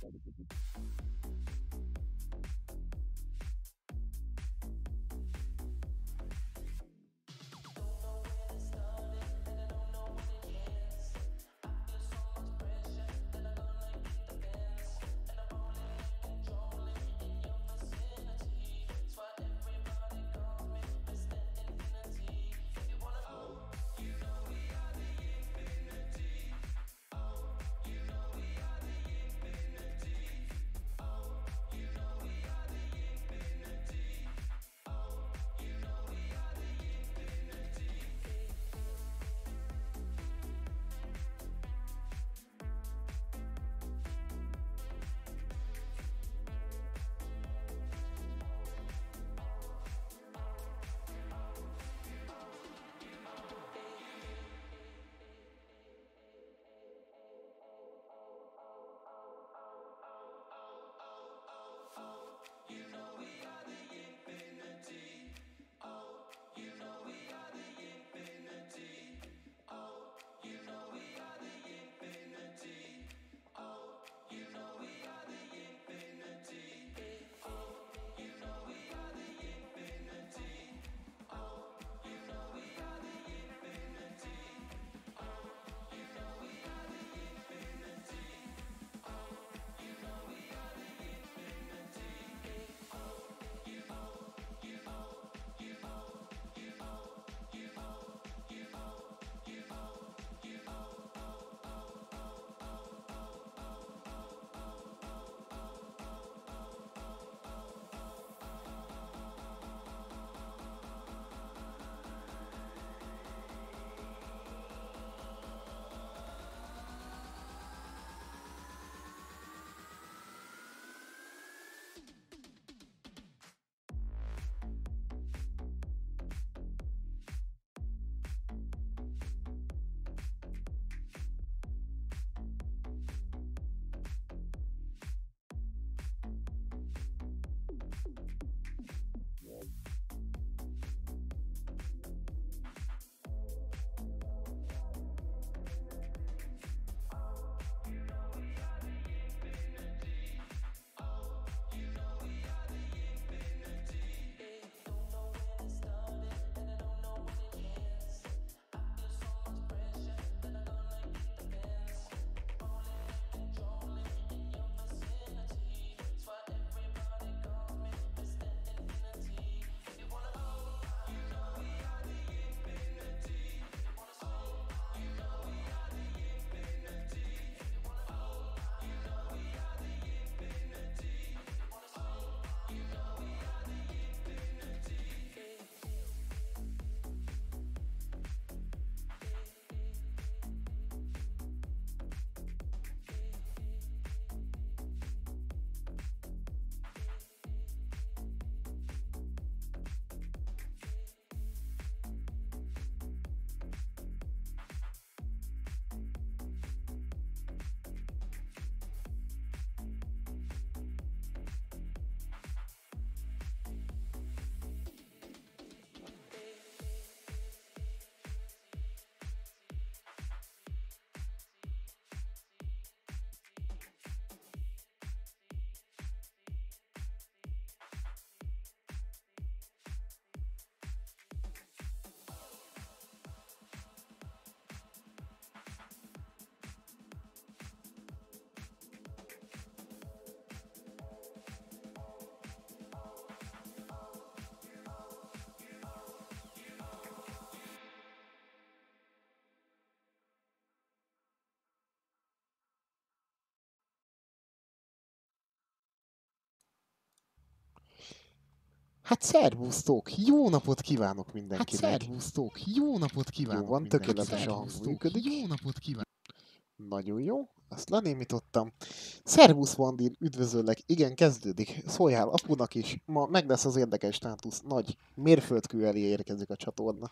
Hát szervusztok! Jó napot kívánok mindenkinek! Hát szervusztok! Jó napot kívánok! Jó van, tökéletes a hang működik. Jó napot kívánok! Nagyon jó, azt lenémítottam. Szervusz Vandin, üdvözöllek, igen, kezdődik. Szóljál apunak is, ma meg lesz az érdekes státusz. Nagy mérföldkő elé érkezik a csatorna.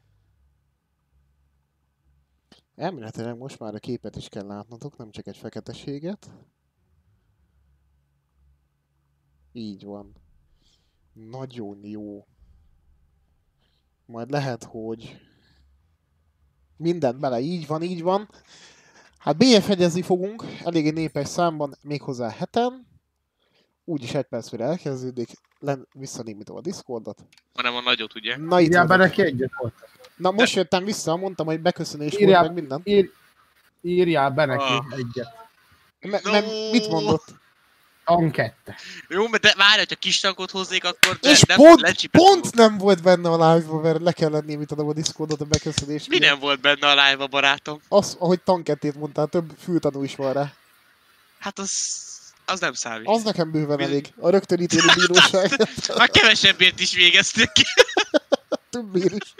Elméletileg most már a képet is kell látnotok, nem csak egy feketeséget. Így van. Nagyon jó. Majd lehet, hogy mindent bele, így van, így van. Hát BF-egyezni fogunk, eléggé népes számban, méghozzá 7-en. Úgyis 1 perc mire elkezdődik. Visszanémítom a Discordot. Hanem a nagyot, ugye? Na itt írjál be neki egyet volt. Na most jöttem vissza, mondtam, hogy beköszönés volt meg minden. Írjál be neki egyet. Mit mondott? Tank 2. Jó, de várj, hogyha kis tankot hoznék, akkor És pont nem volt benne a live-ba, mert le kellett némítanom a Discordot a beköszönést. Mi nem volt benne a live-ba, barátom? Az, ahogy tank 2-t mondtál, több fültanú is van rá. Hát az nem számít. Az nekem bőven elég. A rögtönítélő bíróság. Már kevesebbért is végeztük. Többért is.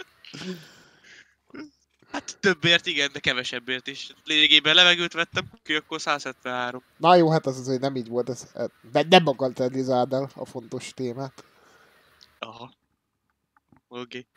Hát többért igen, de kevesebbért is. Lényegében levegőt vettem ki, akkor 173. Na jó, hát az azért nem így volt. Nem akartál lizáld el a fontos témát. Aha. Oké.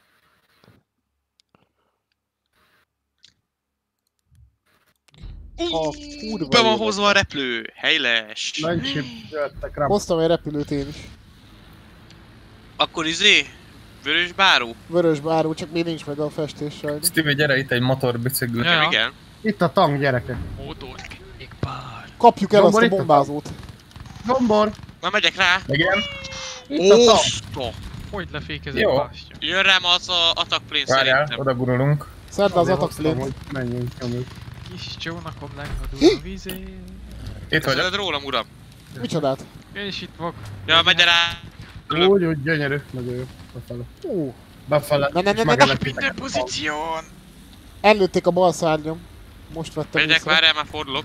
Be van hozva a repülő. Helyles. Hoztam egy repülőt én is. Akkor Vörös báró? Vörös báró, csak még nincs meg a festés sajnos. Stevie, gyere itt egy motorbicikl. Ja, igen. Itt a tank, gyerekek. Kapjuk el azt a bombázót. Gombor! Már megyek rá. Igen. Itt a tank. Hogy lefékezett bástya? Jön rám az a attack plane Várjál, szerintem. oda gurulunk. Szedd az attack plane-t. Menjünk, nyomjuk. Kis csónakom lengadul a vízé. Itt vagyok. Szeded rólam, uram. Micsodát? Én is itt vagyok. Ja, megy rá. Úgy, gyönyörű. Nagyon jó. Befele. Befele. Ne. Minden pozíción. Előtték a bal szárnyom. Most vettem Megyek, észre. várjál, már fordulok.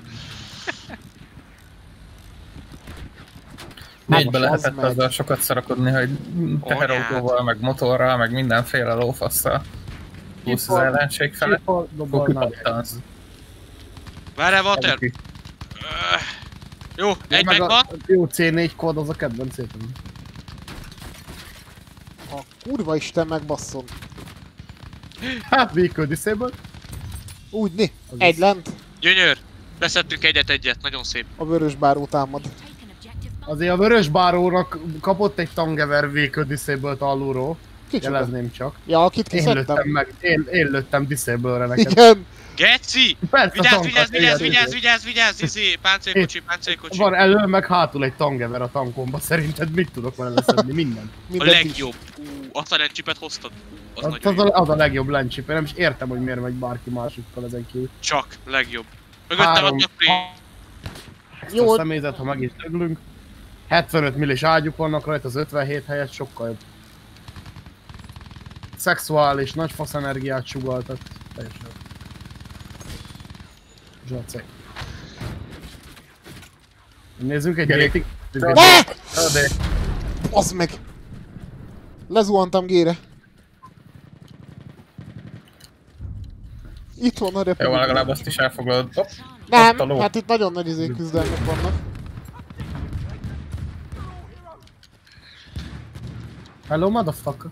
Négybe Az lehetett meg. azzal sokat szarakodni, hogy teherautóval, meg motorral, meg mindenféle lófasszal. Plusz az ellenség felett. Kukupattansz. Várjál, Walter. Jó, egy megvan. Jó C4 kód az a kedvenc szépen. A kurva isten megbasszon. Hát, vehicle disabled. Úgy, egy lent. Gyönyör. Leszettünk egyet, nagyon szép. A vörös báró támad. Azért a vörös bárónak kapott egy tangever vehicle disabled alulról. Kicsoda? Jelezném csak. Ja, akit Én kiszedtem. lőttem meg, én lőttem disable-re neked. Igen. Geci! Persze, Vigyázz, páncélkocsi. Van elő, meg hátul egy tangever a tankomba. Szerinted mit tudok vele leszedni? Minden. A legjobb. Azt a lencsipet hoztad? Az a legjobb lencsip. Nem is értem, hogy miért megy bárki másikkal ezen kívül. Csak, legjobb. Mögöttem a nyakri. Jó. A személyzet, ha meg is döglünk. 75 millis ágyuk vannak rajta, az 57 helyett sokkal jobb. Szexuális, nagy faszenergiát sugalltak. Teljesen. Zsacek. Nézzünk egy rating. Ne! Az meg! Lezuhantam G-re. Itt van a repülő. Jó, legalább azt is elfoglalod. Hopp, Nem, hát itt nagyon nagy küzdelmek vannak. Hello, motherfucker.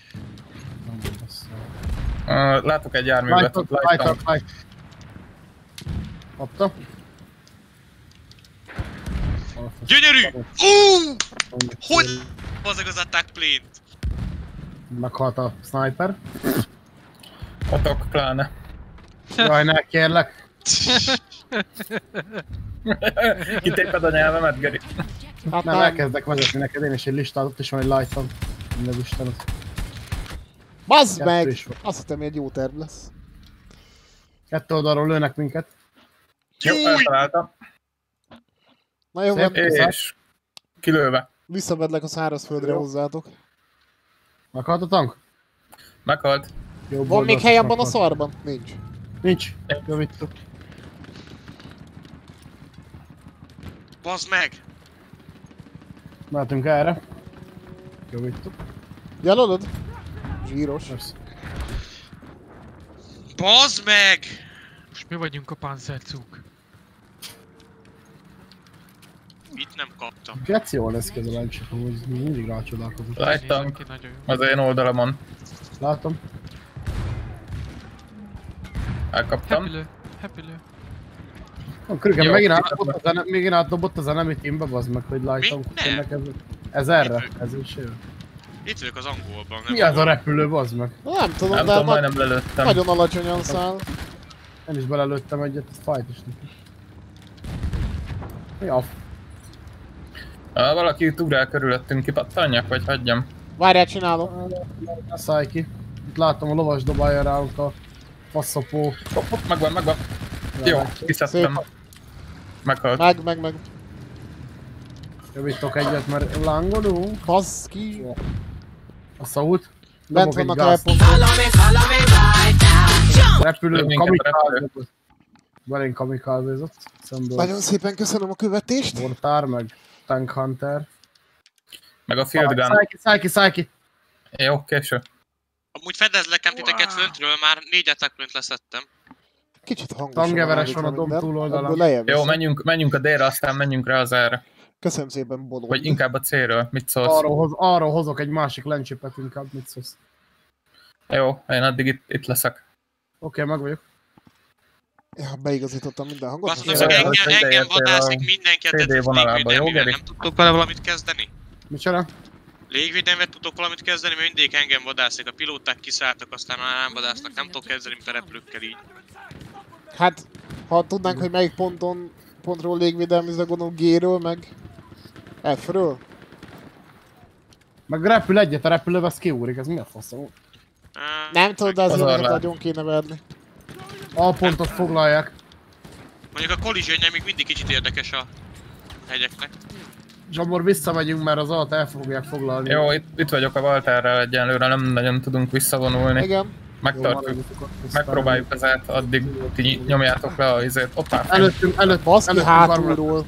Látok egy járművet, Light. Kapta? Gyönyörű! Hogy hozzak az attack plane-t? Meghalt a sniper. Otok pláne. Jaj, ne kérlek. Kitéped a nyelvemet, Geri. Hát Nem, elkezdek vezetni neked, én is egy listát, ott is van egy lightom. Minden Istenet. Bazd meg! Azt hittem, hogy egy jó terv lesz. 2 oldalról lőnek minket. Jó, eltaláltam. Na jó, van. És kilőve. Visszavedlek a szárazföldre hozzátok. Meghalt a tank? Meghalt. Jó, Van még hely abban a szarban? Nincs. Nincs. Javítottuk. Bazd meg! Mehetünk erre. Javítottuk. Jelölöd? Zsíros. Bazd meg! Most mi vagyunk a Panzerzug. Itt nem kaptam. Geci jól lesz ki ez a lencsik, hogy mindig rácsodálkozunk. Láttam. Az én oldalamon. Látom. Elkaptam. Hepülő. Krügen megint átdobott az enemy teambe, bazd meg, hogy lájtam kuszonnak ez erre, ez is jó. Itt vagyok az angolban. Mi az a repülő, bazd meg? Nem tudom, Nem de tudom, majdnem lelőttem. nagyon alacsonyan száll. Én is belelőttem egyet, ez fájt is neki. Mi a Valaki itt ugrál körülöttünk, kipattanjak, vagy hagyjam? Várjál, csinálom. Ne szállj ki. Itt látom a lovas dobálja rá a faszopó. Hopp, megvan. Jó, kiszedtem. Meghalt. Meg. Javítok egyet, mert lángolunk. Baszki. A szót. Bent vannak elpontok. Repülő, Minket kamikáze. Belénk kamikázézott. Szemből. Nagyon szépen köszönöm a követést. Mortár, meg Tank Hunter. Meg a Field Gun. Szállj ki. Jó, késő. Amúgy fedezlekem titeket föntről, már 4 attack leszettem. Kicsit hangosan. Tangeveres van a dom túloldalán. Jó, menjünk a délre, aztán menjünk rá az erre. Köszönöm szépen, Bolond. Vagy inkább a célről, mit szólsz? Arról hozok egy másik lencsipet inkább, mit szólsz. Jó, én addig itt leszek. Oké, meg vagyok. Ja, beigazítottam minden hangot. Azt most mondom, jelen- engem vadászik mindenki a CD vonalába, jó, Geri? nem tudtok vele valamit kezdeni? Micsoda? Légvédelmet tudtok valamit kezdeni, mert mindig engem vadászik, a pilóták kiszálltak, aztán már nem vadásznak, nem tudok kezdeni, mint a repülőkkel így. Hát, ha tudnánk, hogy melyik pontról légvédelmizni, gondolom G-ről, meg F-ről. Meg repül egyet, a repülő az kiúrik, ez mi a faszom? Nem tudod, de Az azért orrát. nagyon kéne verni. A pontot foglalják. Mondjuk a collisionje még mindig kicsit érdekes a hegyeknek. Zsambor, visszamegyünk, mert az alatt el fogják foglalni. Jó, itt vagyok a Walterrel egyenlőre, nem nagyon tudunk visszavonulni. Igen. Megtartjuk, megpróbáljuk az át, addig ti nyomjátok le a izét. Hoppá, Előtt, Baszki hátulról.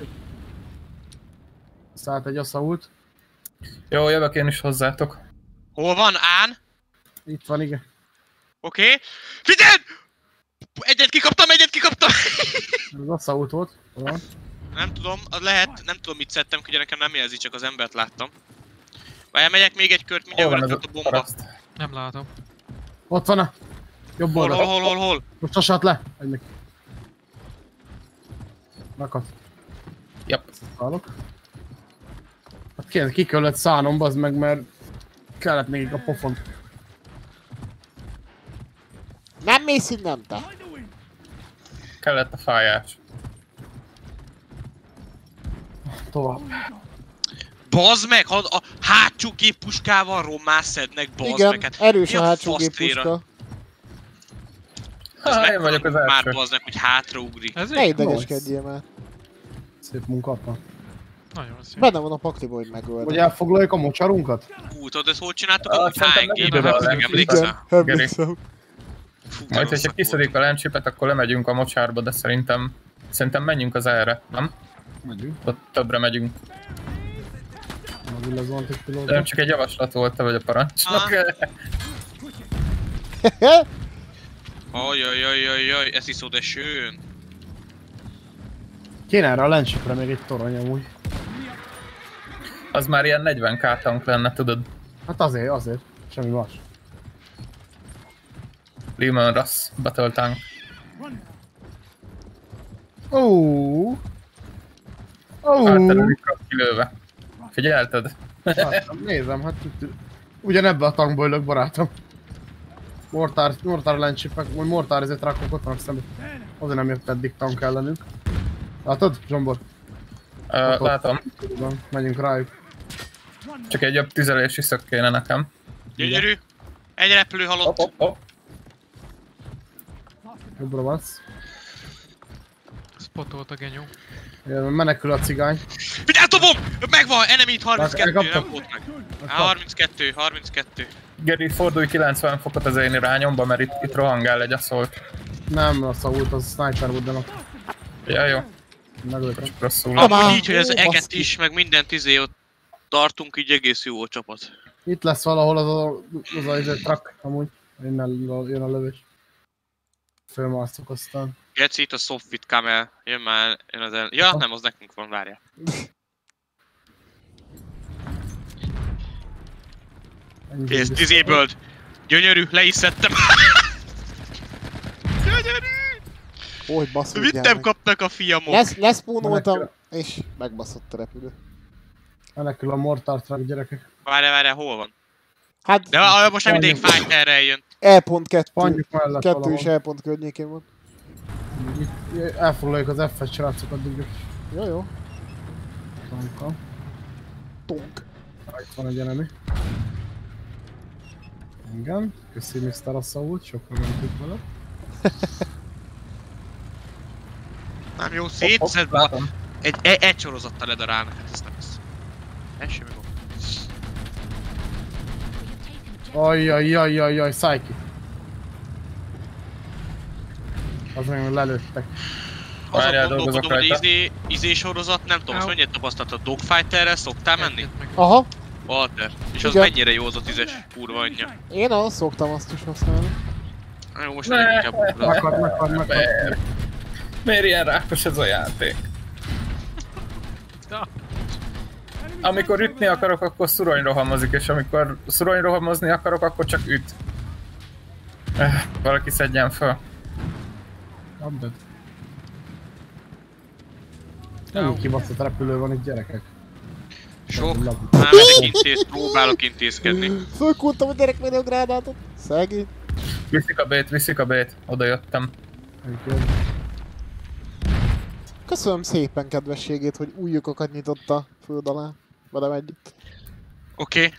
Szállt egy assault. Jó, jövök én is hozzátok. Hol van? Án? Itt van, igen. Oké. Figyeld! Egyet kikaptam! Ez assault volt. Van. Nem tudom, az lehet, nem tudom mit szedtem, ugye nekem nem jelzi, csak az embert láttam. Vagy elmegyek még egy kört, mindjárt Hol van ez a bomba. paraszt? Nem látom. Ott van a jobb oldal. Hol? Most csasat le. Egynek. Rakat. Yep. Hallok. Hát kéne, ki kellett szállnom, bazd meg, mert kellett nekik a pofon. Nem mész innen, te. Kellett a fájás. Tovább. Bazd meg, ha a hátsó géppuskával rommá szednek, bazd Igen, meg. Hát, erős mi a hátsó fasztréra? géppuska. Ez Én vagyok az már első. bazd meg, hogy hátraugrik. Ez Ne így idegeskedjél már. Szép munka van. nagyon szép. Benne van a pakliba, hogy megölnek. Hogy elfoglaljuk a mocsarunkat? Hú, tudod, ezt hogy csináltuk? Ah, Amúgy szerintem HNG-ben, nem bazd meg, tudom. emlékszel? Igen, emlékszem. Fú, Majd, hogyha rosszak kiszedik a lencsipet, akkor lemegyünk a mocsárba, de szerintem menjünk az erre, nem? Megyünk. Ott többre megyünk. Az illazont egy De pilóta. nem csak egy javaslat volt, te vagy a parancsnok. Ajajajajajaj, ez iszod esőn. Kéne erre a lencsipre még egy torony amúgy. Az már ilyen 40k tank lenne, tudod? Hát azért. Semmi más. Lehman Russ, Battle Tank. Általában kilőve. Figyelted? Hát, nézem, hát ugyanebben a tankból ülök, barátom. Mortár lencsipek, vagy mortár ezért rakok ott vannak szemben. Azért nem jött eddig tank ellenünk. Látod, Zsombor? Látom. Van, megyünk rájuk. Csak egy jobb tüzelési szök kéne nekem. Gyönyörű. Egy repülő halott. Hopp. Jobbra vasz. Spotolt a genyó. Menekül a cigány. Figyelj, dobom! Megvan, enemy 32, Elkaptam. nem volt meg. 32. Geri, fordulj 90 fokot az én irányomba, mert itt rohangál egy assault. Nem, a szavult, az sniper volt, de no. Ja, jó. Megöltem. Rosszul. Amúgy így, hogy az Ó, eget baszki. is, meg mindent ott tartunk, így egész jó a csapat. Itt lesz valahol az a truck, amúgy. Innen jön a lövés. Fölmászok aztán. Geci, itt a Sofit Camel. Jön már, jön az el... Ja, nem, az nekünk van, várjál. Kész, disabled. Gyönyörű, le is szedtem. Gyönyörű! Hogy basszul Vittem kapnak a fiamok. Leszpónoltam, és megbaszott a repülő. Menekül a mortar truck, gyerekek. Várjál, hol van? Hát, De most nem mindig fighterre jön. E.2. Pangyuk mellett 2 és valahol. E pont környékén van. Elfoglaljuk az F-et, srácok, addig. Jó. Tanka. Tonk. Itt van egy enemy. Igen. Köszi Mr. Assault, sokra mentük vele. Nem jó, szétszed. Egy sorozattal ledarálnak, hát ez nem lesz. Ez semmi gond. Ajjajjajjajjaj, szállj ki! Az meg lelőttek. Azon gondolkodom, hogy izé sorozat, nem tudom, most mennyire tapasztaltad, Dogfighterrel szoktál menni? Aha. Walter. És az Igen. mennyire jó az a 10-es kurva anyja? Én azt szoktam azt is használni. Na jó, most nem inkább Megad. Miért ilyen rákos ez a játék? Amikor ütni akarok, akkor szuronyrohamozik, és amikor szuronyrohamozni akarok, akkor csak üt. Valaki szedjen fel. Abdad. Nem kibaszott repülő van itt, gyerekek. Sok. Már megyek próbálok intézkedni. Fölkúrtam a gyerekménél gránátot. Szegény. Viszik a bét. Oda jöttem. Köszönöm szépen kedvességét, hogy új lyukokat nyitott a föld alá. Velem együtt. Oké.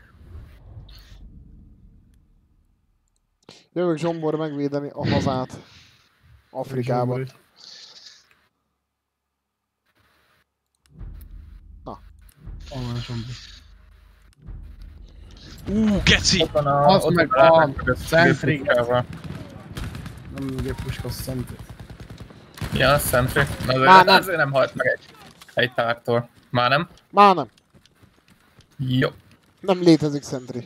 Jövök Zsombor megvédeni a hazát. Afrikában. Na. Geci! Az meg a Sentry. Nem géppuska, a Sentry. Ja, Sentry. Már nem. Azért nem halt meg egy tártól. Már nem? Már nem. Jó. Nem létezik Sentry.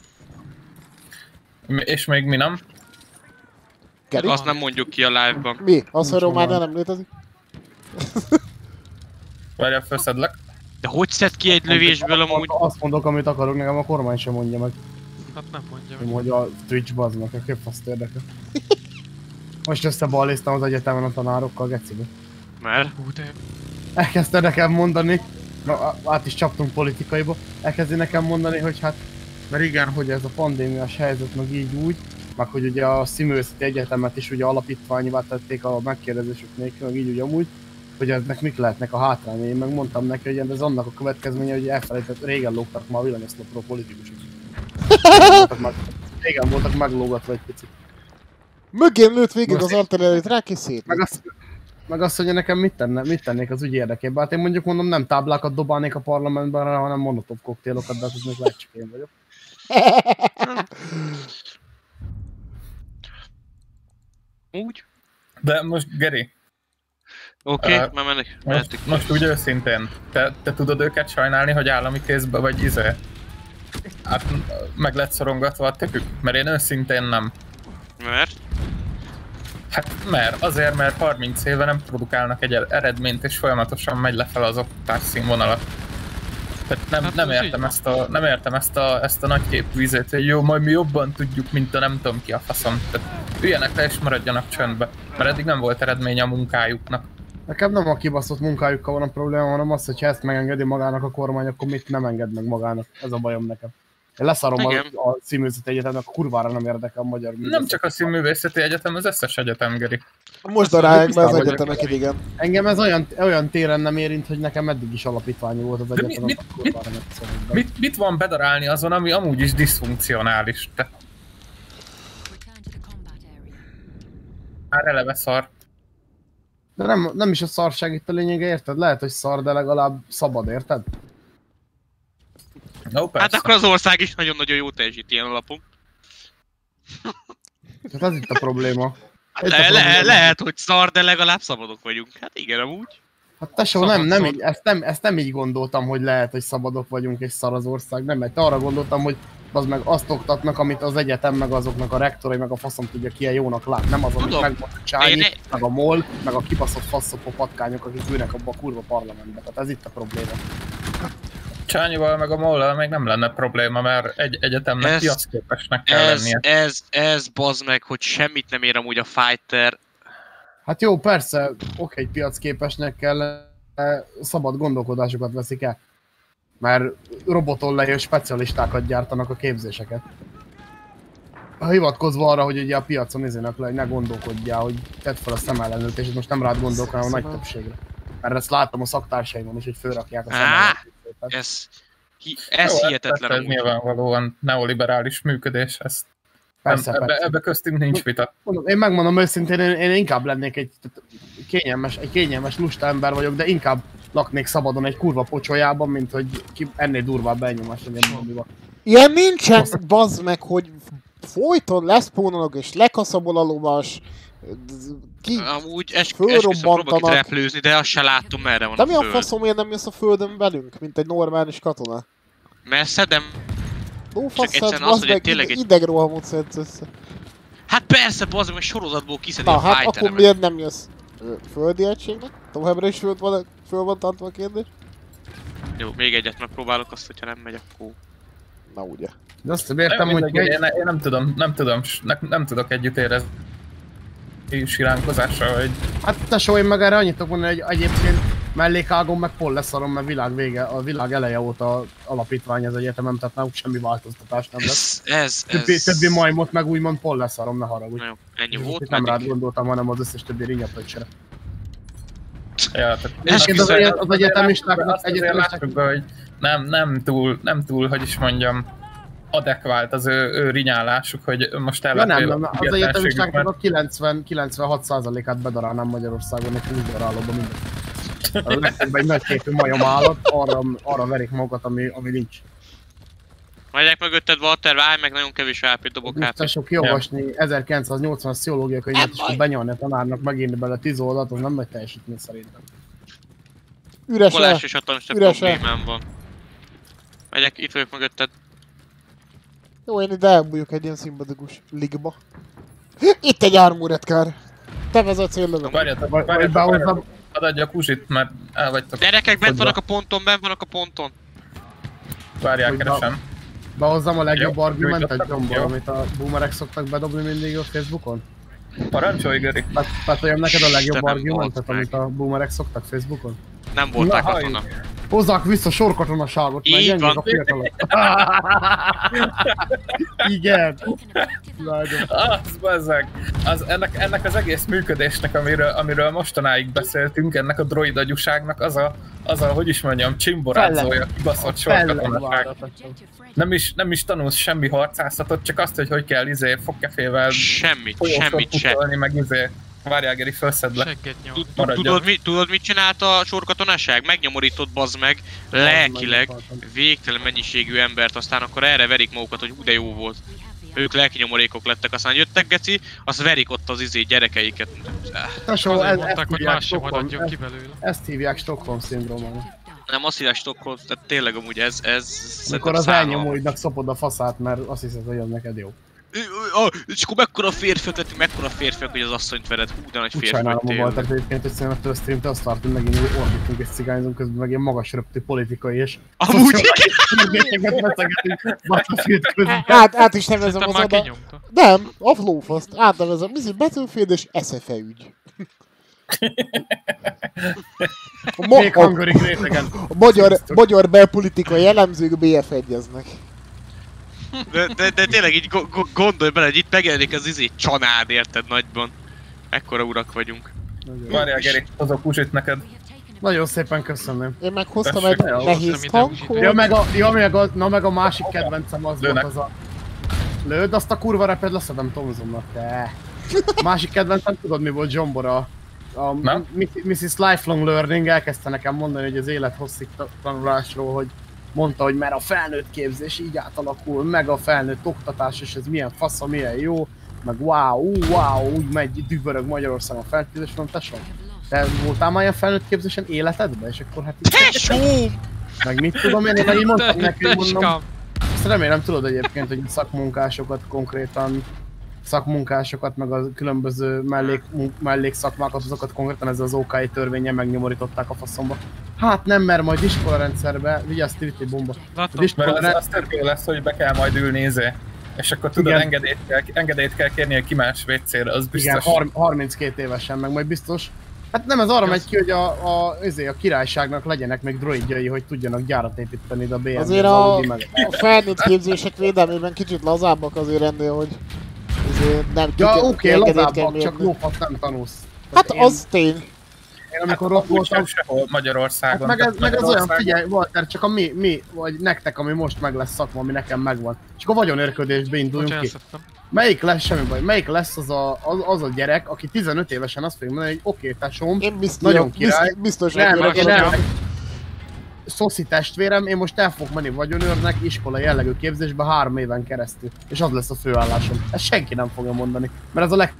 És még mi nem? Geri? Azt nem mondjuk ki a live-ban. Mi? Az, hogy már nem létezik? Várjál, felszedlek. De hogy szed ki egy lövésből amúgy? Azt mondok, amit akarok, nekem a kormány sem mondja meg. Hát nem mondja Én meg. hogy a Twitch baznak, a képfaszt érdekel. Most összeballéztam az egyetemen a tanárokkal, gecibe. Mert? Hú, de... Elkezdte nekem mondani, át is csaptunk politikaiba, elkezdi nekem mondani, hogy hát, mert igen, hogy ez a pandémiás helyzet meg így úgy, meg hogy ugye a Színművészeti Egyetemet is ugye alapítványivá tették a megkérdezésük nélkül, meg így ugye amúgy, hogy eznek mik lehetnek a hátrányai. Én meg mondtam neki, hogy ez annak a következménye, hogy elfelejtett, régen lógtak már a villanyoszlopról politikusok. Régen voltak meglógatva egy picit. Mögém lőtt végig az artilleriát, rá ki szét. Meg azt mondja nekem, mit tennék az ügy érdekében. Hát én mondjuk mondom, nem táblákat dobálnék a parlamentben, hanem molotov koktélokat, de hát ez még lehet csak én vagyok. Úgy? De most, Geri. Oké, már mennek. Most úgy őszintén, te tudod őket sajnálni, hogy állami kézbe vagy izé? Hát meg lett szorongatva a tökük? Mert én őszintén nem. Mert? Hát azért, mert 30 éve nem produkálnak egy eredményt és folyamatosan megy lefelé az oktatás színvonalat. Tehát Hát nem értem ezt a nagyképű izét, hogy jó, majd mi jobban tudjuk, mint a nem tudom ki a faszom. Tehát üljenek le és maradjanak csöndbe, mert eddig nem volt eredménye a munkájuknak. Nekem nem a kibaszott munkájukkal van a probléma, hanem az, hogy ha ezt megengedi magának a kormány, akkor mit nem enged meg magának. Ez a bajom nekem. Én leszarom a Színművészeti Egyetemnek, a kurvára nem érdekel a magyar művészet. Nem csak a Színművészeti Egyetem, az összes egyetem, Geri. Most darálják be az egyetemeket, igen. Engem ez olyan téren nem érint, hogy nekem eddig is alapítványi volt az egyetem. Mit van bedarálni azon, ami amúgy is diszfunkcionális? Te... Már eleve szar. De nem is a szarság itt a lényege, érted? Lehet, hogy szar, de legalább szabad, érted? No, persze. Hát akkor az ország is nagyon-nagyon jó teljesít ilyen alapon. Hát ez itt a probléma. Lehet, hogy szar, de legalább szabadok vagyunk. Hát igen, amúgy. Hát tesó, ezt nem így gondoltam, hogy lehet, hogy szabadok vagyunk és szar az ország. Nem, mert arra gondoltam, hogy az meg azt oktatnak, amit az egyetem, meg azoknak a rektorai, meg a faszom tudja ki ilyen jónak lát. Nem az, amit megmond a Csányi, meg a MOL, meg a kibaszott faszopó patkányok, akik ülnek abba a kurva parlamentbe. Tehát ez itt a probléma. Csányival meg a MOL-lal még nem lenne probléma, mert egy egyetemnek piacképesnek kell lennie. Ez bazd meg, hogy semmit nem ér amúgy a fighter. Hát jó, persze, oké, piacképesnek kell, szabad gondolkodásokat veszik el. Mert roboton lejön specialistákat gyártanak a képzéseket. hivatkozva arra, hogy ugye a piacon izének le, ne gondolkodjál, hogy tedd fel a szemellenőt, és most nem rád gondolok, hanem a nagy többségre. Mert ezt láttam a szaktársaimon is, hogy fölrakják a szemellenőt. Ez hihetetlen. Ez nyilvánvalóan neoliberális működés, ezt Persze, ebbe köztünk nincs vita. Én megmondom őszintén, én inkább lennék egy kényelmes lusta ember vagyok, de inkább laknék szabadon egy kurva pocsolyában, mint hogy ennél durvább elnyomás legyen valamiba. Ilyen nincsen, bazd meg, hogy folyton leszpónolog és lekaszabol a lovas, Amúgy esküszöm próbálok replőzni, de azt se látom, merre van de a föld. mi a faszomért nem jössz a földön velünk, mint egy normális katona? Mert szedem... Lófaszed, bazd meg, idegrohamot szedsz össze. Hát persze, bazd meg, sorozatból kiszedi a hát fájteremet. akkor miért nem jössz földi egységnek? Továbbra is föl van tartva a kérdés? Jó, még egyet megpróbálok, azt, hogyha nem megy, akkor... Na ugye. De azt értem, hogy... Én nem tudok együtt érezni siránkozással, hogy... Hát tesó, én meg erre annyit tudok mondani, hogy egyébként mellékágon meg pont leszarom, mert világ vége, a világ eleje óta alapítvány az egyetemem, tehát náluk semmi változtatás nem lesz. Többi majmot meg úgymond pont leszarom, ne haragudj. Na jó, ennyi volt. Itt nem rád gondoltam, hanem az összes többi ringyapöcsre. Ja, az egyetemistáknak lássuk be, hogy nem túl, hogy is mondjam, adekvált az ő rinyálásuk, hogy most nem, az egyetemistáknak a 96%-át bedarálnám Magyarországon, és úgy darálóban minden. A legtöbb egy nagyképű majom állat, arra verik magukat, ami nincs. Megyek mögötted, Walter, válj meg, nagyon kevés HP dobok hát. Most sok kiolvasni 1980-as pszichológia könyvet, és benyalni a tanárnak megírni bele 10 oldalt, az nem nagy teljesítmény szerintem. Üres és problémám van. Megyek, itt vagyok mögötted. Jó, én ide elbújok egy ilyen szimpatikus ligba. Itt egy Armored Car. Te vezetsz, én lövöm. Várjatok, hadd adja a kuzsit, mert el vagytok. Gyerekek, bent vannak a ponton, Várjál, keresem. Behozzam a legjobb argumentet, Jomból, amit a boomerek szoktak bedobni mindig a Facebookon? Parancsolj, Geri! Betoljam neked a legjobb argumentet, amit a boomerek szoktak Facebookon? Nem voltál katona. Hozzák vissza sorkatonaságot, mert gyengék a fiatalok. Igen. Az bazzeg. Ennek az egész működésnek, amiről mostanáig beszéltünk, ennek a droid agyuságnak az a hogy is mondjam, csimborázója, kibaszott sorkatonaság. Nem is tanulsz semmi harcászatot, csak azt, hogy kell fogkefével semmit se. Meg várjál, Geri, felszed le. Tudod mit csinált a sorkatonaság? Megnyomorított, bazd meg, lelkileg végtelen mennyiségű embert, aztán akkor erre verik magukat, hogy de jó volt. Ők lelkinyomorékok lettek, aztán jöttek, geci, azt verik ott az gyerekeiket. Tesó, ezt hívják Stockholm szindrómának. Nem, azt hívják Stockholm, tehát tényleg amúgy ez amikor az elnyomóidnak szopod a faszát, mert azt hiszed, hogy az neked jó. És akkor mekkora férfiak, hogy az asszonyt vered, hú, de nagy férfi. Sajnálom a voltak egyébként, hogy szerintem a streamtől azt vártunk megint, hogy ordítunk és cigányzunk, közben meg ilyen magas röptű politikai és... Amúgy át is nevezem az oda... Nem, a Flowfast, átnevezem, Battlefield és SFE ügy. A magyar belpolitikai elemzők BF1-eznek. De tényleg így gondolj bele, hogy itt megjelenik az csanád, érted, nagyban. Ekkora urak vagyunk. Várjál, Geri, hozok kuzsit neked. Nagyon szépen köszönöm. Én meg hoztam egy nehéz tankot. meg a másik kedvencem az volt az a... Lőd azt a kurva reped, leszedem Tomzomnak, te. A másik kedvencem, tudod mi volt, Zsombora? A Mrs. Lifelong Learning elkezdte nekem mondani, hogy az élethosszig tanulásról, hogy mondta, hogy mert a felnőtt képzés így átalakul, meg a felnőtt oktatás, és ez milyen fasza, milyen jó, meg wow, úgy megy, dübörög Magyarországon a felnőtt képzés, mondom, tesó, te voltál már ilyen felnőtt képzésen életedben, és akkor hát... Tesó! Meg mit tudom én meg így mondtam neki, hogy mondom, azt remélem tudod egyébként, hogy szakmunkásokat konkrétan, meg a különböző mellékszakmákat, azokat konkrétan ezzel az OK törvényen megnyomorították a faszomba. Hát nem, mert majd iskolarendszerbe, vigyázz, Tiviti bomba. Mert az törvény lesz, hogy be kell majd ülni, és akkor tudod, engedélyt kell kérni a kimás WC-re, az biztos. Igen, 32 évesen, meg majd biztos. Hát nem, ez arra megy ki, hogy a királyságnak legyenek még droidjai, hogy tudjanak gyárat építeni, de a BMW azért a felnőtt képzések védelmében kicsit lazábbak azért ennél, hogy nem Ja, oké, lazábbak, csak lófasz nem tanulsz. Hát az tény. Én amikor ott voltam sehol Magyarországon. Hát meg az olyan, figyelj, Walter, csak a mi, vagy nektek, ami most meg lesz szakma, ami nekem megvan. Csak a vagyonőrködésbe induljunk ki. Melyik lesz, semmi baj, melyik lesz az a gyerek, aki 15 évesen azt fogja mondani, hogy oké, tesóm, nagyon király, biztos, Szoszi testvérem, én most el fogok menni vagyonőrnek iskolai jellegű képzésbe 3 éven keresztül. És az lesz a főállásom. Ezt senki nem fogja mondani, mert ez a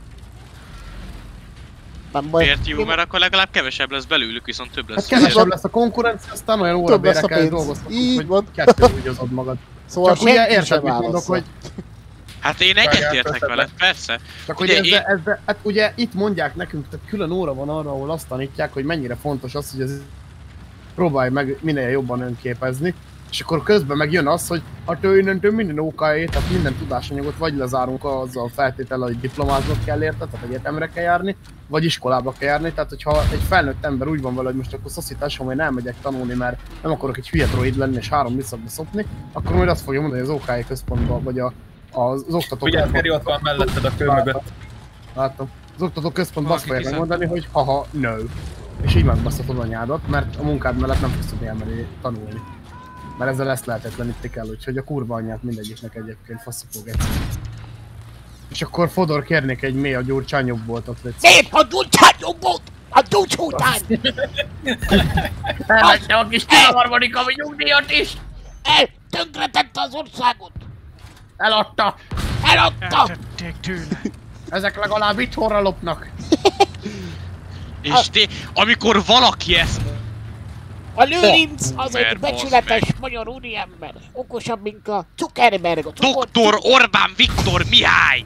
Miért jó, mert akkor legalább kevesebb lesz belőlük, viszont több lesz. Hát kevesebb lesz a konkurencia, aztán olyan órabérekkel dolgozhatunk, hogy kettő húgyozod magad. Szóval csak ugye érted, mit mondok, hogy... Hát én egyetértek veled, persze. Csak hogy hát ugye itt mondják nekünk, tehát külön óra van arra, ahol azt tanítják, hogy mennyire fontos az, hogy próbálj meg minél jobban önképezni. És akkor közben meg jön az, hogy hát innentől minden OKE, tehát minden tudásanyagot vagy lezárunk azzal a feltétellel, hogy diplomáznod kell érte, tehát egyetemre kell járni, vagy iskolába kell járni. Tehát hogyha egy felnőtt ember úgy van vele, hogy most akkor szaszításom, hogy elmegyek tanulni, mert nem akarok egy hülye droid lenni és 3 műszakba szopni, akkor majd azt fogja mondani, hogy az OKE központban, vagy az oktató központban. Ugye, ott van melletted a kő mögött. Látom. Az oktató központban azt fogják megmondani, hogy haha, no. És így megbasztatod anyádat, mert a munkád mellett nem fogsz tudni elmenni tanulni. Mert ezzel ezt lehetetlenítik el, úgyhogy a kurva anyját mindegyiknek egyébként faszapog egyszer. És akkor Fodor kérnék egy mély a gyurcsányok boltot, légy szó. Szép a gyurcsányok bolt! A gyurcs után! Elvette a kis 13. havi nyugdíjat is! Tönkretette az országot! Eladta! Eltették tőle! Ezek legalább itthonra lopnak! És amikor valaki ezt... A Lőrinc az egy becsületes magyar úriember. Okosabb, mint a Zuckerberg. Dr. Orbán Viktor Mihály!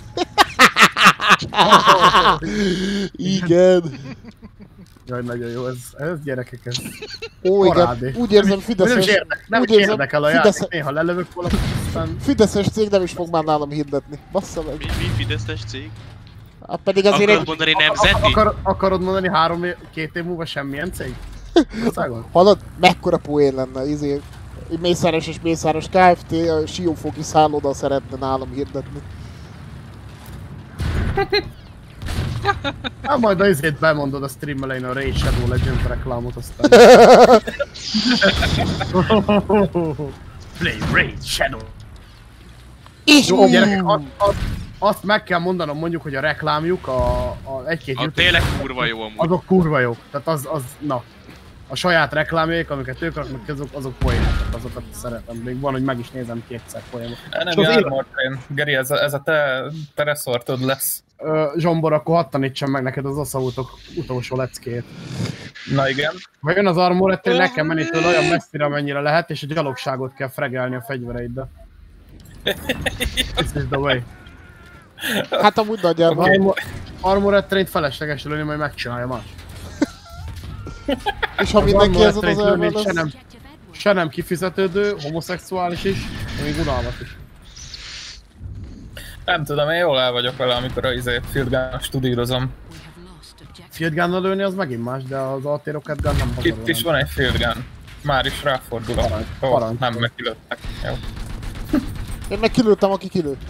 Igen. Jaj, nagyon jó, ez gyerekek, ez ó, igen, úgy érzem Fideszes... Nem is érdekel a játék, néha lelövök valamit, aztán... Fideszes cég nem is fog már nálam hirdetni. Bassza meg. Mi Fideszes cég? Hát pedig azért akarod mondani nemzeti? Akarod mondani 2 év múlva semmilyen cég? Hallod? Mekkora poén lenne, Mészáros és Mészáros Kft. A Siófoki szálloda szeretne nálam hirdetni. Hát majd a bemondod a stream elején a Raid Shadow Legends reklámot, aztán... Play Raid Shadow! És jó, gyerekek, azt meg kell mondanom mondjuk, hogy a reklámjuk, a egy-két YouTube... tényleg kurva jó amúgy. Azok kurva jók, tehát az, na. A saját reklámjaik, amiket ők raknak, azok poénok, azokat szeretem. Még van, hogy meg is nézem 2-szer poénok. Nem Armor Train. Geri, ez a te reszortod lesz. Zsombor, akkor hadd tanítsam meg neked az Assaultok utolsó leckét. Na igen. Vagy jön az Armor Train, nekem menni tőle olyan messzire, amennyire lehet, és a gyalogságot kell fregelni a fegyvereiddel. This is the way. Hát amúgy nagyjából. Okay. Armor Train-t felesleges lőni, majd megcsinálja más. És ha mindenki ez az elven se nem kifizetődő, homoszexuális is, még unalmas is. Nem tudom, én jól el vagyok vele, amikor a Field Gun-nal studírozom. Field Gun-nal lőni az megint más, de az AT Rocket Gun nem hazarul. Itt is van egy Field Gun. Már is ráfordulok. Nem, meg kilőttek. Jó. Én meg kilőttem, aki kilőtt.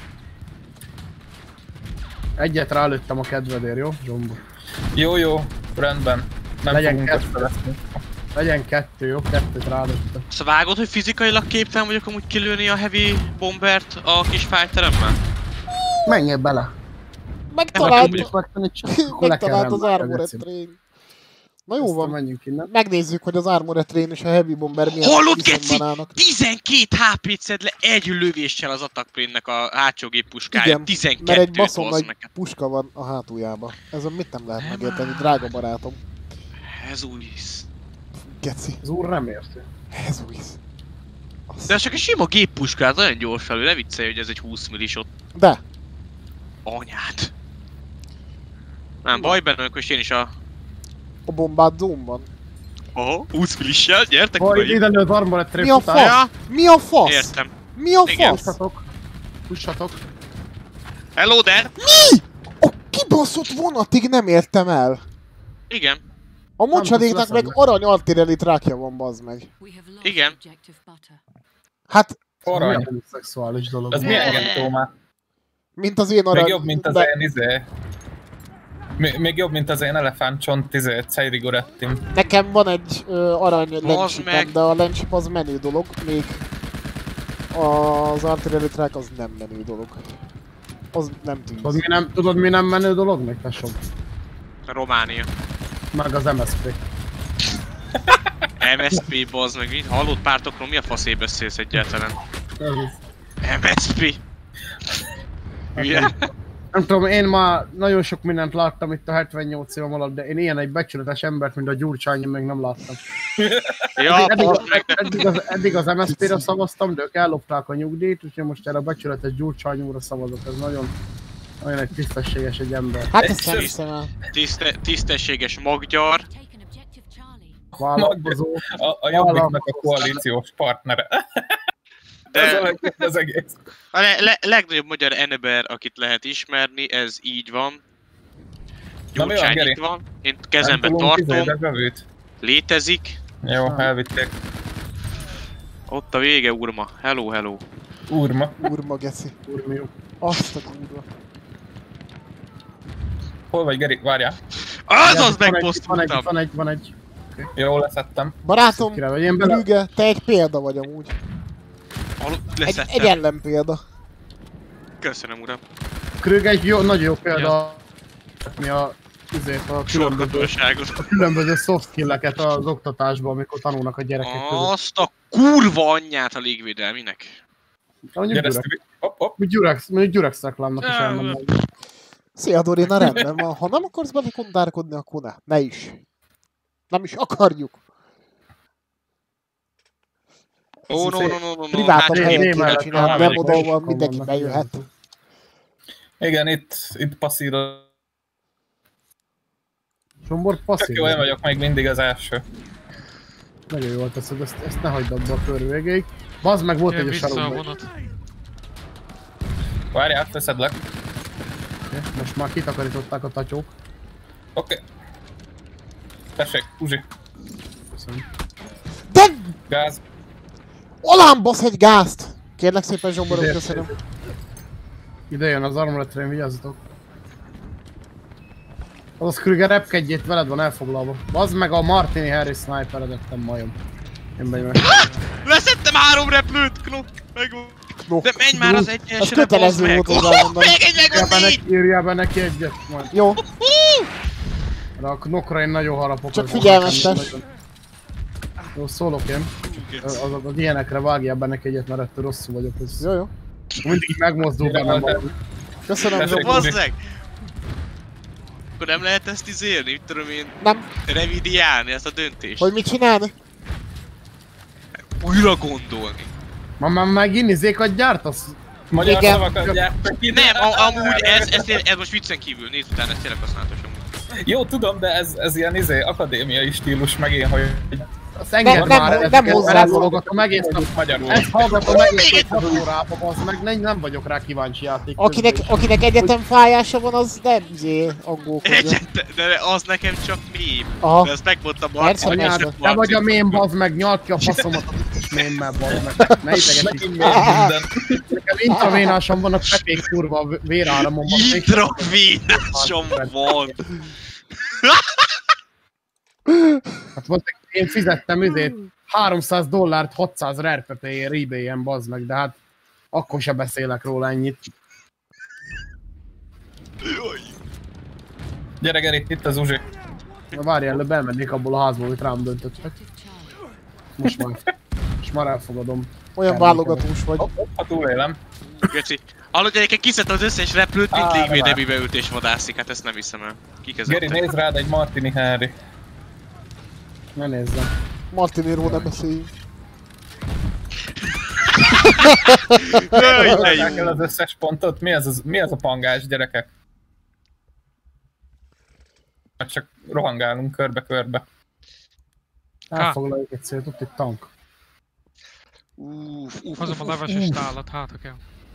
Egyet rálőttem a kedvedért, jó? Zsombo. Jó, rendben. Nem legyen 2. Legyen 2, jó? 2-t rálőttem. Azt vágod, hogy fizikailag képtelen vagyok amúgy kilőni a heavy bombert a kis fighteremmel? Menjél bele! Megtalált az Armored Train. Na jó van, menjünk innen. Megnézzük, hogy az Armored Train és a Heavy Bomber milyen hallod, Geci? 12 HP-t szed le egy lövéssel az Attack Plane-nek a hátsó géppuskája. Igen, 12 mert egy baszom nagy puska van a hátuljába. Ezen mit nem lehet megérteni, drága barátom. Ez újsz. Geci. Az úr nem érti. Ez újsz. De ez csak egy sima géppuskát, nagyon gyors felül, ne viccelj, hogy ez egy 20 millis ott. De. Anyát. Nem baj benne, hogy én is a bombát zónban. Aha, 20 millissel, gyertek vagy ide az Armored Train. Mi a fasz? Mi a fasz? Értem. Mi a fasz? Pussatok. Hello there! Mi? A kibaszott vonatig nem értem el. Igen. A mocsadéknak meg arany artillery trákja van, bazd meg. Igen. Hát... Arany szexuális dolog. Ez milyen gentó már? Mint az én arany... Még jobb, mint az én izé... Még jobb, mint az én elefántcsont izé, Ceirigorettim. Nekem van egy arany lencsipem, de a lencsip az menő dolog, még az artillery track az nem menő dolog. Az nem tűz. Tudod mi nem menő dolog még, tesóm? Románia. Meg az MSP. MSP, bazd meg, mit? Hallott pártokról, mi a faszé beszélsz egyáltalán? MSP! Hülye? Nem tudom, én már nagyon sok mindent láttam itt a 78 évem alatt, de én ilyen egy becsületes embert, mint a Gyurcsány, még nem láttam. Ja, eddig az MSZP-re szavaztam, de ők ellopták a nyugdíjt, úgyhogy most erre a becsületes Gyurcsány úrra szavazok, ez nagyon egy tisztességes egy ember. Hát ezt nem hiszem el. Tisztességes magyar. Vállalkozó. A Jobbiknak a koalíciós partnere. De az egész. a legnagyobb magyar ember, akit lehet ismerni, ez így van. Gyurcsány itt van, én kezembe tartom, létezik. Jó, elvitték. Ott a vége, Urma. Hello, hello. Urma. Urma, geci. Urmiuk. Azt a kurva. Hol vagy, Geri? Várjál. Az megposztultam! Van egy. Jó, leszettem. Barátom, Krüge, te egy példa vagy amúgy. Egy ellenpélda. Köszönöm, uram. Krüge egy jó, nagyon jó példa. Mi a különböző soft skill-eket az oktatásban, amikor tanulnak a gyerekek között. Azt a kurva anyját a légvédelminek. Mondjuk Gyurex reklámnak is elmondom. Szia Dorina, rendben van. Ha nem akarsz belekondárkodni, akkor ne is. Nem is akarjuk. No. Privátabb helyen kéne csinálni, nem oda van, mindenki bejöhet. Igen, itt passzíroz. Zsombor passzíroz. Tök jó, én vagyok még mindig az első. Nagyon jól teszed, ezt ne hagyd abba a kör végéig. Bazd meg, volt egy a sarokban. Várjál, feszedlek. Most már kitakarították a tatyók. Oké. Tessék, Uzsi. Köszönöm. De! Gáz. Alám basz egy gázt! Kérlek szépen Zsomborom, köszönöm. Ide jön az armlet train, vigyázzatok. Az a Krüger repkedjét veled van elfoglalva. Bazd meg a Martini Harry sniperedettem majom. Én bejövök. Leszettem 3 repülőt, Knok! No. De menj már az egyesre, az kötelező volt hozzámondani. Még egy megvan 4! Írjál be neki egyet majd. Jó. De a Knokra én nagyon harapok. Csak figyelmeztes. Jó, szólok én. Az ilyenekre vágjál be neki egyet, mert ettől rosszul vagyok. Jó. Mindig megmozdul bennem valami. Köszönöm, Zsombor. Bazzeg! Akkor nem lehet ezt izélni, mit tudom én... Nem. Revidiálni ezt a döntést. Hogy mit csinálni? Újra gondolni. Már megint izékat gyártasz? Magyar Igen. szavakat gyártak ki. Nem, amúgy ez most viccen kívül, nézd utána, ez tényleg használatos amúgy. Jó, tudom, de ez ilyen akadémiai stílus megint, hogy... Azt engedd már, nem hallgatom egész nap magyarul. Ezt hallgatom egész nap órába, bazd meg, nem vagyok rá kíváncsi játék. Akinek egyetem fájása van, az nem angolkodja. De az nekem csak mém. Aha. De ezt megmondtam Persze, Marci. Te vagy a mém, bazd meg, nyald ki a faszomat a kis mémmel, bazd meg. Ne idegesíts. Nekem intravénásom van a pepék kurva véráramomban. Intravénásom van. Hát mondjuk, én fizettem $300 600 RPP-ért eBay-en, bazd meg, de hát akkor se beszélek róla ennyit. Gyere Geri, itt az Uzsi. Na várj, előbb elmennék abból a házból, hogy rám döntöttek. Most már elfogadom. Olyan válogatós vagy. Ha túlélem. Göci. Hallod, gyerekek, kiszedte az összes repülőt, mint légvédelmibe ült és vadászik, hát ezt nem hiszem el. Geri, nézd rád egy Martini Harry. Ne nézzem. Martiniról nem beszéljünk. Adják el az összes pontot? Mi az a pangás, gyerekek? Hát csak rohangálunk körbe-körbe. Elfoglaljuk egy célt, ott egy tank. Hozom a leveses tálat, hát ha kell.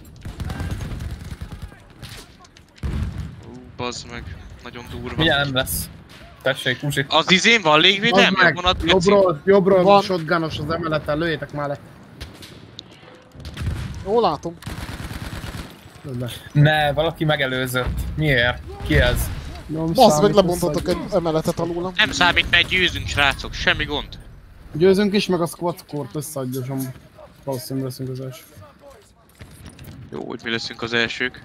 Bazd meg, nagyon durva. Milyen nem lesz? Tessék, Uzsi. Az izén van légvédelmi? Jobbról van shotgunos az emeleten, lőjétek már le. Jól látom. Ne, valaki megelőzött. Miért? Ki ez? Basz meg, lebontottak egy emeletet alulam. Nem számít, mert győzünk, srácok, semmi gond. Győzünk is, meg a squad score-t összeadja, Zsombo. Valószínűleg leszünk az első. Jó, hogy mi leszünk az elsők.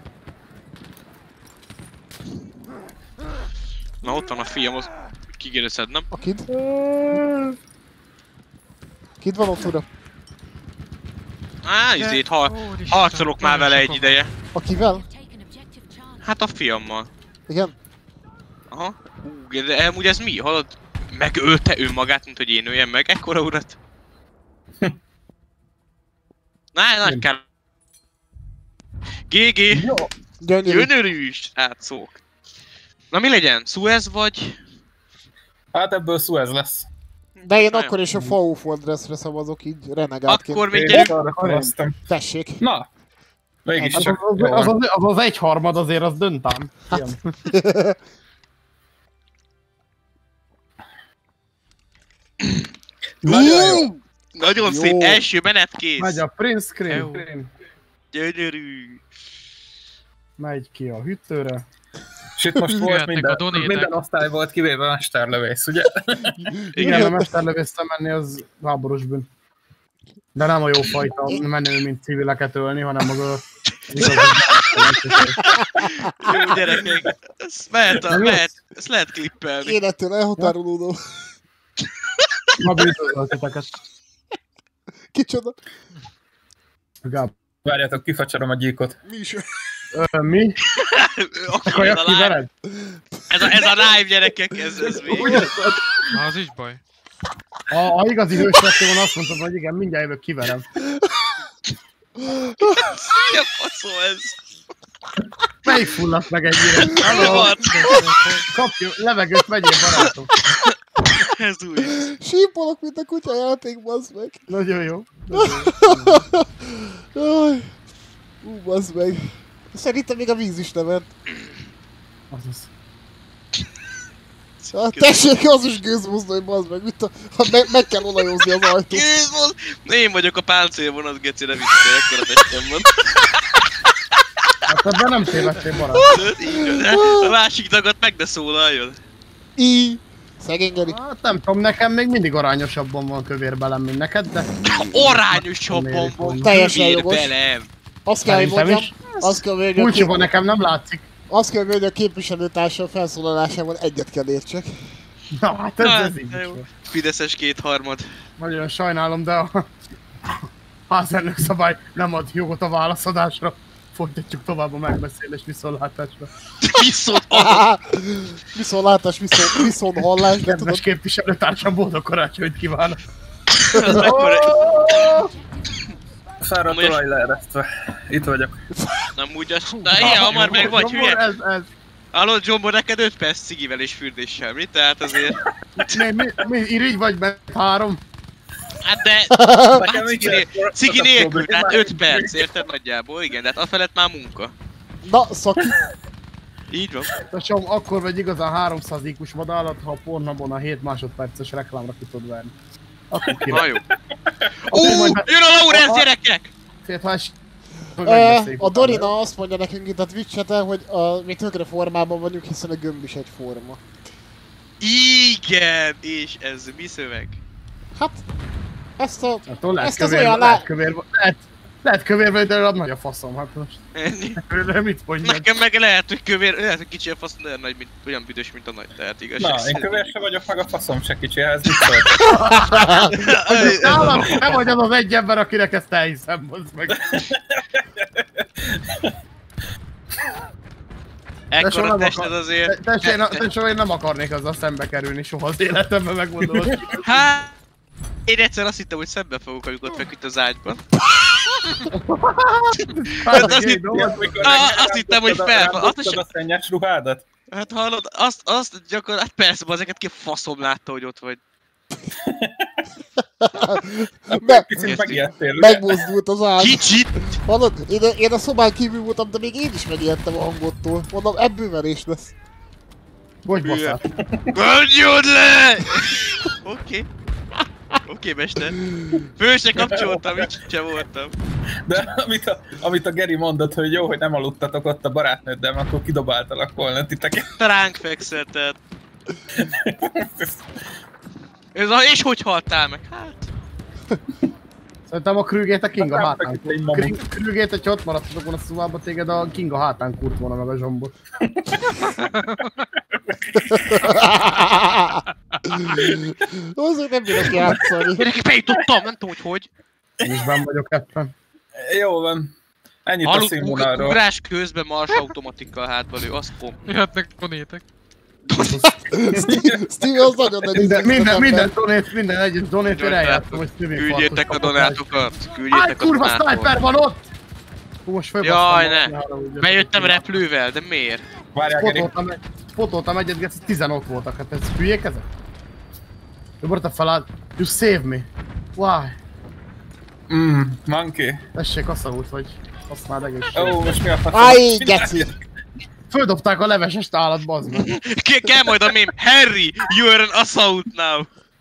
Na ott van a fiam, az ki kéne szednem. A kid? Kid van ott, uram? Á, izét, harcolok már vele egy ideje. Akivel? Hát a fiammal. Igen? Aha. De amúgy ez mi? Hallod? Megölte önmagát, mint hogy én öljem meg ekkora urat. Nagy kell. GG! Gyönyörű srácok! Na mi legyen? Suez vagy? Hát ebből Suez lesz. De én akkor is a FAO Fortressre szavazok, így renegátként. Akkor még gyerek. Tessék. Na! Mégis hát csak. Az egyharmad azért, az döntám. Hát. Nagyon jó! Nagyon Jó. szép, első menet kész. Megy a print screen. Gyönyörű. Megy ki a hűtőre. És itt most volt Jöhetnek minden osztály volt, kivéve a mesterlövész, ugye? Igen, a mesterlövészre menni az háborús bűn. De nem a jó fajta menő, mint civileket ölni, hanem az a... Jó gyerekek. Ezt lehet klippelni. Én ettől elhatárolódom. Ma bűzöltiteket. Kicsoda? Gáb. Várjátok, kifacsarom a gyíkot. Mi is? Mi? Kajak ki veled? Ez a live gyerekek, ez még. Az is baj. A igazi hős lettél volna azt mondtad, hogy igen, mindjárt jövök, kiverem. Mi a faszó ez? Melyik fulladt meg ennyire? Halló! Kapj levegőt, vegyél barátom! Ez új. Sípolok, mint a kutya játék, bazd meg. Nagyon jó. Bazd meg. Szerintem még a víz is nevet. Azaz. Tessék, az is gőzmozdony, bazd meg, mint ha meg kell olajozni az ajtót. Gőzmoz! Én vagyok a páncélvonat, geci, ne viccelj, ekkora testem van. Hát ebben nem tévedtél, barát. A másik tagot meg ne szólaljon. Szegény Geri. Hát nem tudom, nekem még mindig arányosabban van kövér belem, mint neked, de... Arányosabban van Teljesen kövér jogos. belem. Azt kell, hogy mondjam, azt kell, hogy Kulcsiban nekem nem látszik. azt kell, hogy a képviselőtársam felszólalásával egyet kell értsek. Na hát ez így is jó. van. Fideszes kétharmad. Nagyon sajnálom, de a házelnök szabály nem ad jogot a válaszadásra. Folytatjuk tovább a megbeszélés viszontlátásra. Viszontlátás, viszonthallás. Kedves képviselőtársam, boldog karácsonyt kívánok! Fáradt olaj leeresztve. Itt vagyok. Nem úgy azt... Na ilyen hamar meg vagy hülye? Ez. Hallod, Jombo, neked 5 perc cigivel és fürdéssel, mi? Tehát azért... Mi irigy vagy bent 3? Hát de... Cigi nélkül, tehát 5 perc, érted nagyjából? Igen, de hát afelett már munka. Na, szaki. Így van. Tesóm, akkor vagy igazán 300 IQ-s vadállat, ha a Pornhubon a 7 másodperces reklámra ki tudod verni. Akkor Na király. jó. Jön a Laurence, gyerekek! A Dorina azt mondja nekünk itt a Twitch-eten, hogy mi tökre formában vagyunk, hiszen a gömb is egy forma. Igen, és ez mi szöveg? Hát, ezt Lehet az olyan lehet kövér vagy, de nagy a faszom, hát most. Ennyi. De mit mondjam? Nekem meg lehet, hogy kövér, lehet, hogy kicsi a fasz, de olyan nagy, mint, olyan büdös, mint a nagy, tehát igazság. Na, én kövér se vagyok, meg a faszom se kicsi, ehhez mit szólt? Nálam nem vagy az az egy ember, akinek ezt elhiszem, bazd meg. Ekkora tested azért. Tesó, én nem akarnék azzal szembe kerülni soha az életemben, megmondom. Hát... Én egyszer azt hittem, hogy szembe fogok, amikor ott feküdt az ágyban. Azt hittem, hogy fel... a szennyes ruhádat? Hát hallod, azt gyakorlatilag... Hát persze, ezeket ki faszom látta, hogy ott vagy. Megmozdult az ágy. Kicsit! Hallod, én a szobán kívül voltam, de még én is megijedtem a hangottól. Mondom, ebből verés lesz. Hogy baszát? Mondjad le! Oké, mester. Föl se kapcsoltam, így sem voltam. De amit a Geri mondott, hogy jó, hogy nem aludtatok ott a barátnőddel, akkor kidobáltalak volna titeket. Te ránk fekszelted. És hogy haltál meg? Hát... Szerintem a Krügét a King a hátán kurt. Krügét, hogyha ott maradtatok volna szobában, téged a King a hátán kurt volna meg a zsombot. Hozzá nem bírok játszani. Gyerekek, bejutottam, nem tudom, hogy. Én is benn vagyok ebben. Jó van. Ennyit a színvonalról. Ugrás közben mars automatikkal hátba lő, azt pom. Jöhetnek donétek. Steve az nagyon nagy Minden egyes donate-ért eljátszom, hogy Steve küldjétek a donátokat, küldjétek a kurva donátokat. sniper van ott! Hú, most Jaj, ne! Bejöttem replővel, de miért? Várjál, Geri. Spotoltam egyet, Geci, 10 ott voltak, hát ez hülyék ezek? Jó, borta felállt. You save me. Why? Monkey. Tessék, asszalult vagy. Használd egészség. Ó, most mi a fasz? Aj, geci! Földobták a levesest állat, bazd meg. Kell majd a mém, Harry, you are an assault now.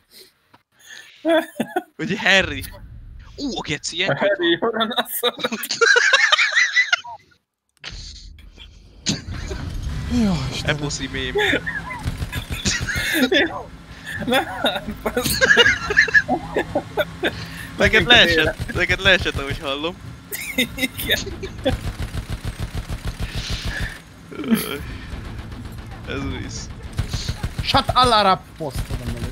Ugye Harry. A geci, ilyen. Harry, you are an assault. Jó, Istenem. Eposzi mém. Neked leesett, ahogy hallom. Igen. Ez visz. Shut all up, post oda mellé.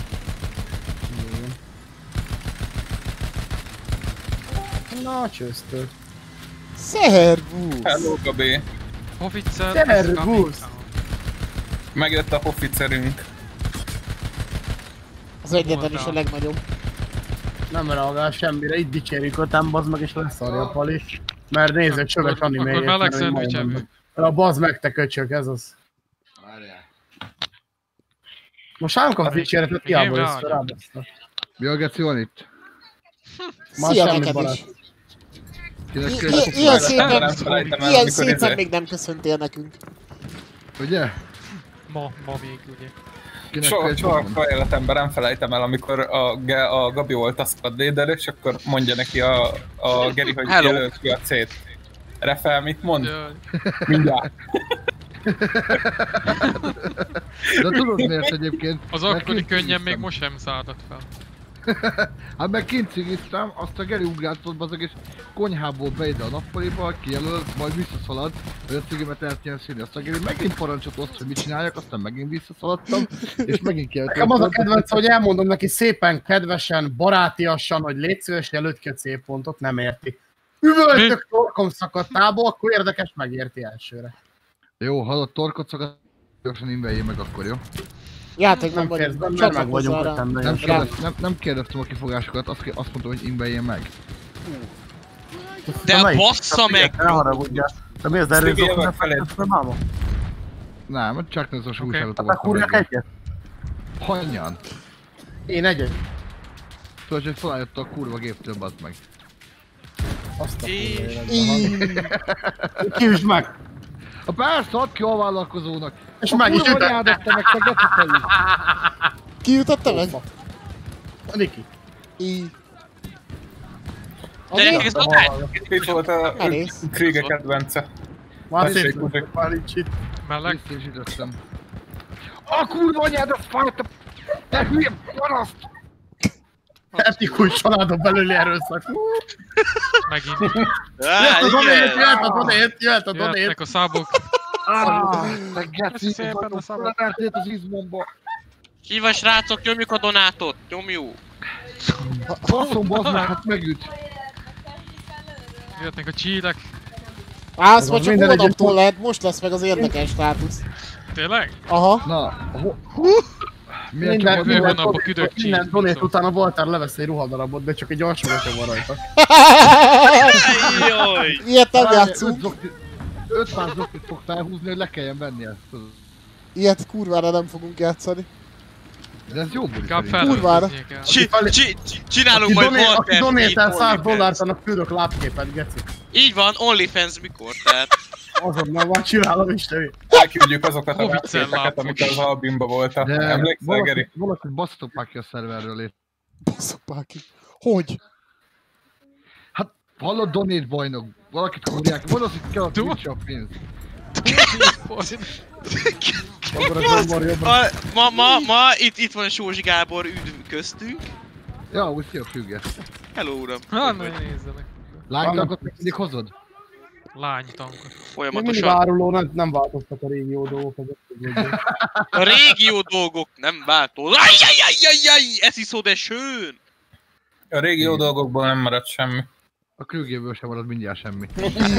Na, csőztől. Szervusz! Hello, Gabi. Hofficer. Szervusz! Megjött a hofficerünk. Az egyetlen is a legnagyobb. Nem reagál semmire, itt dicsérjük otán, bazd meg és leszarja a pali. Mert nézzük csöves animéjét. Akkor meleg szendvicsevő. A bazd meg te köcsök, ez az. Most ám kap dicsérhetet, hiába jössz fel, rábaszta. Mi a geci van itt? Szia neked is! Ilyen szépen még nem köszöntél nekünk. Ugye? Ma még ugye. Soha életemben nem felejtem el, amikor a Gabi volt a squad leader, és akkor mondja neki a Geri, hogy jelölt ki a C-t. Refel, mit mond? Mindjárt. De tudod miért egyébként? Az akkori könnyen még most sem szállt fel. Hát meg kint cigiztem, azt a Geri ugrátott bazeg és konyhából be ide a nappaliba, kijelöl, majd visszaszalad, hogy a cigimet el tudjam szívni. Azt a Geri megint parancsolt azt, hogy mit csináljak, aztán megint visszaszaladtam, és megint kijelöltem. Nekem az a kedvenc, hogy elmondom neki szépen, kedvesen, barátiasan, hogy légy szíves, jelölt ki a C-pontot, nem érti. Üvöltök torkom szakadtából, akkor érdekes, megérti elsőre. Jó, hallott torkot szakadt, gyorsan inveljél meg akkor, jó? Játék nem vagyunk, csak meg vagyunk, hogy nem kérdeztem a kifogásokat, azt mondtam, hogy inveljél meg. De bassza meg! Ne haragudjál. De mi az erőzók? Nem, csak ez a súlyságot Hát kurjak egyet? Hannyan? Én egyet. Tudod, hogy felálljotta a kurva géptől, bazd meg. Azt a kurva. Kiüsd meg! A persze, add ki a vállalkozónak! És meg is ütötte! Anyádotta meg, te geci felül! Ki jutotta meg? A Niki. Gyerekek, ez a Itt volt a Kriege kedvence. Már szép, már nincs itt. Meleg? Visszésítettem. A kurva anyád, az fájt a... Te hülye paraszt! Etikus családon belüli erőszak. Megint. Jöhet a donét! Jöhetnek a szábok. Te geci, Szépen a szabad. levertél az izmomba. Ki vagy srácok, nyomjuk a donátot, nyomjuk! Faszom, bazd meg, hát megüt. Jöhetnek a csílek. Azt már csak hónaptól lehet, most lesz meg az érdekes státusz. Tényleg? Aha. Na, Minden donét utána Voltár levesz egy ruhadarabot, de csak egy alsóra van rajta. Jaj! Ilyet nem játszunk. 500 zokit fog felhúzni, hogy le kelljen venni ezt. Ilyet kurvára nem fogunk játszani. De ez jó buli Inkább szerintem. Kurvára. Csinálunk majd Aki Walter donétel $100, annak küldök lábképet, geci. Így van, OnlyFans mikor, tehát... Azonnal van, csinálom isteni. Elküldjük azokat a webképeket, amik az albumban voltak. Emlékszel, Geri? Valaki basszatok már ki a szerverről lét. Basszok már ki. Hogy? Hát Hallod, Donét bajnok, valakit kúrják, mondd azt, hogy kell a Twitch a pénz. Ma itt van Sós Gábor, üdv köztünk. Ja, úgy szia, Krüger. Hello, uram. Na, ne nézzenek. Lánytankot meg mindig hozod? Lánytankot. Még mindig Folyamatosan. áruló, nem változtak a régió dolgok. A régió dolgok nem változnak. Ajjajajajajaj, ez iszod de schön. A régió dolgokból nem maradt semmi. A Krügerből sem marad mindjárt semmi.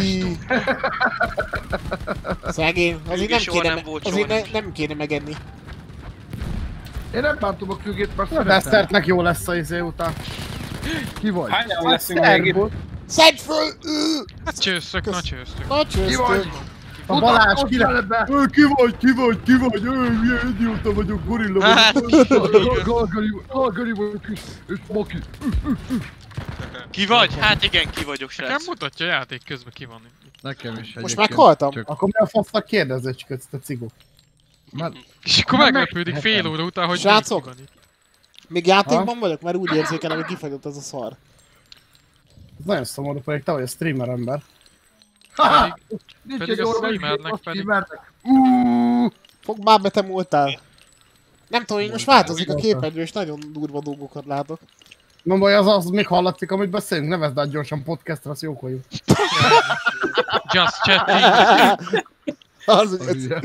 Szegény, azért nem soha kéne, nem volt, azért soha nem kéne megenni. Én nem bántom a Krügét, mert A szeretem. Deszertnek jó lesz a izé után. Ki vagy? Hányan leszünk még itt? Szedd föl! Hát csőszök, na csőszök. Na Ki vagy? csőztök! A Balázs Ott ki lesz? veled be! Ki vagy? Milyen idióta vagyok, gorilla Hát, Galgari vagyok és Maki. ki vagy? Hát igen, ki vagyok, Nekem srác. mutatja a játék közben ki van. Nekem is Most egyébként. meghaltam? Csak- Akkor mi a fasznak kérdezőcsködsz, te cigó? Mert És akkor meglepődik fél óra után, hogy Srácok! mi van itt. Még játékban vagyok? Mert úgy érzékelem, hogy kifagyott az a szar. Ez nagyon szomorú, pedig te vagy a streamer ember. nincs Pedig egy a orvos, streamernek azt pedig. streamernek. Fogd már be, te múltál. Nem tudom, hogy most változik a képernyő, és nagyon durva dolgokat látok. Nem baj, az még hallatszik, amit beszélünk, nevezd át gyorsan podcastra, azt jók vagyunk. Just chatting. Az,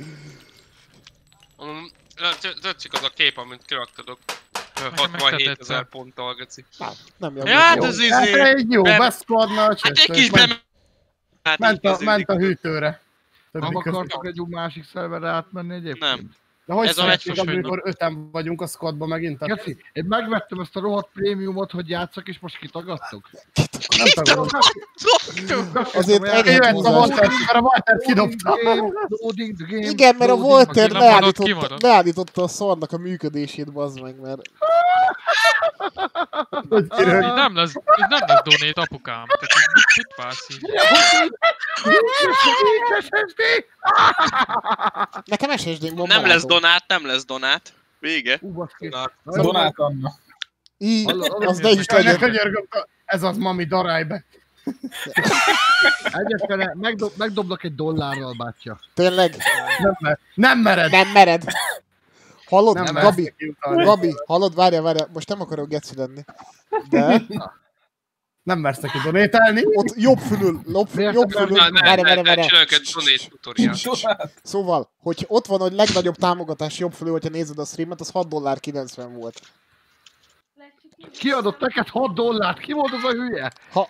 Tetszik az a kép, amit kiraktadok. Nekem 67 meg 000 ponttal, geci. nem Ja, hát javult. ez Hát izé. egy jó, Mert- beszkodna a Hát egy kis csösztős. bem... Ment a hűtőre. Nem Többi között. akartok egy másik szerverre átmenni egyébként? Nem. De hogy Ez a szeretnéd, meccs amikor öten vagyunk a squadba megint? Tehát Geci, én megvettem ezt a rohadt prémiumot, hogy játszak, és most kitagadtok? nem tagadom. Azért Jöhet ennyi a húzás. Walter, mert a Walter kidobta. Loading the game. Igen, mert a Walter Nem marad, kimarad. leállította a szarnak a működését, bazd meg, mert... Hogy kirög. Így nem lesz donét apukám. Tehát így mit vársz így? Nekem SSD-n van Nem lesz barátom. donát, nem lesz donát. Vége. Baszki. Donát Anna. Így, Hallod, az ne is Ne legyen. könyörgöm, ez az mami, darálj be. Egyébként megdoblak egy $1, bátya. Tényleg, Nem mered. nem mered. Hallod, Nem Gabi? mersz kiutalni. Gabi, hallod, várjál, most nem akarok geci lenni. De Nem mersz neki donételni. ott jobb fülül, jobb fülül, várjál. Csinálok egy donate tutoriált. Szóval, hogy ott van, hogy legnagyobb támogatás jobb fölül, hogyha nézed a streamet, az $6.90 volt. Ki adott neked $6? Ki volt az a hülye? Ha,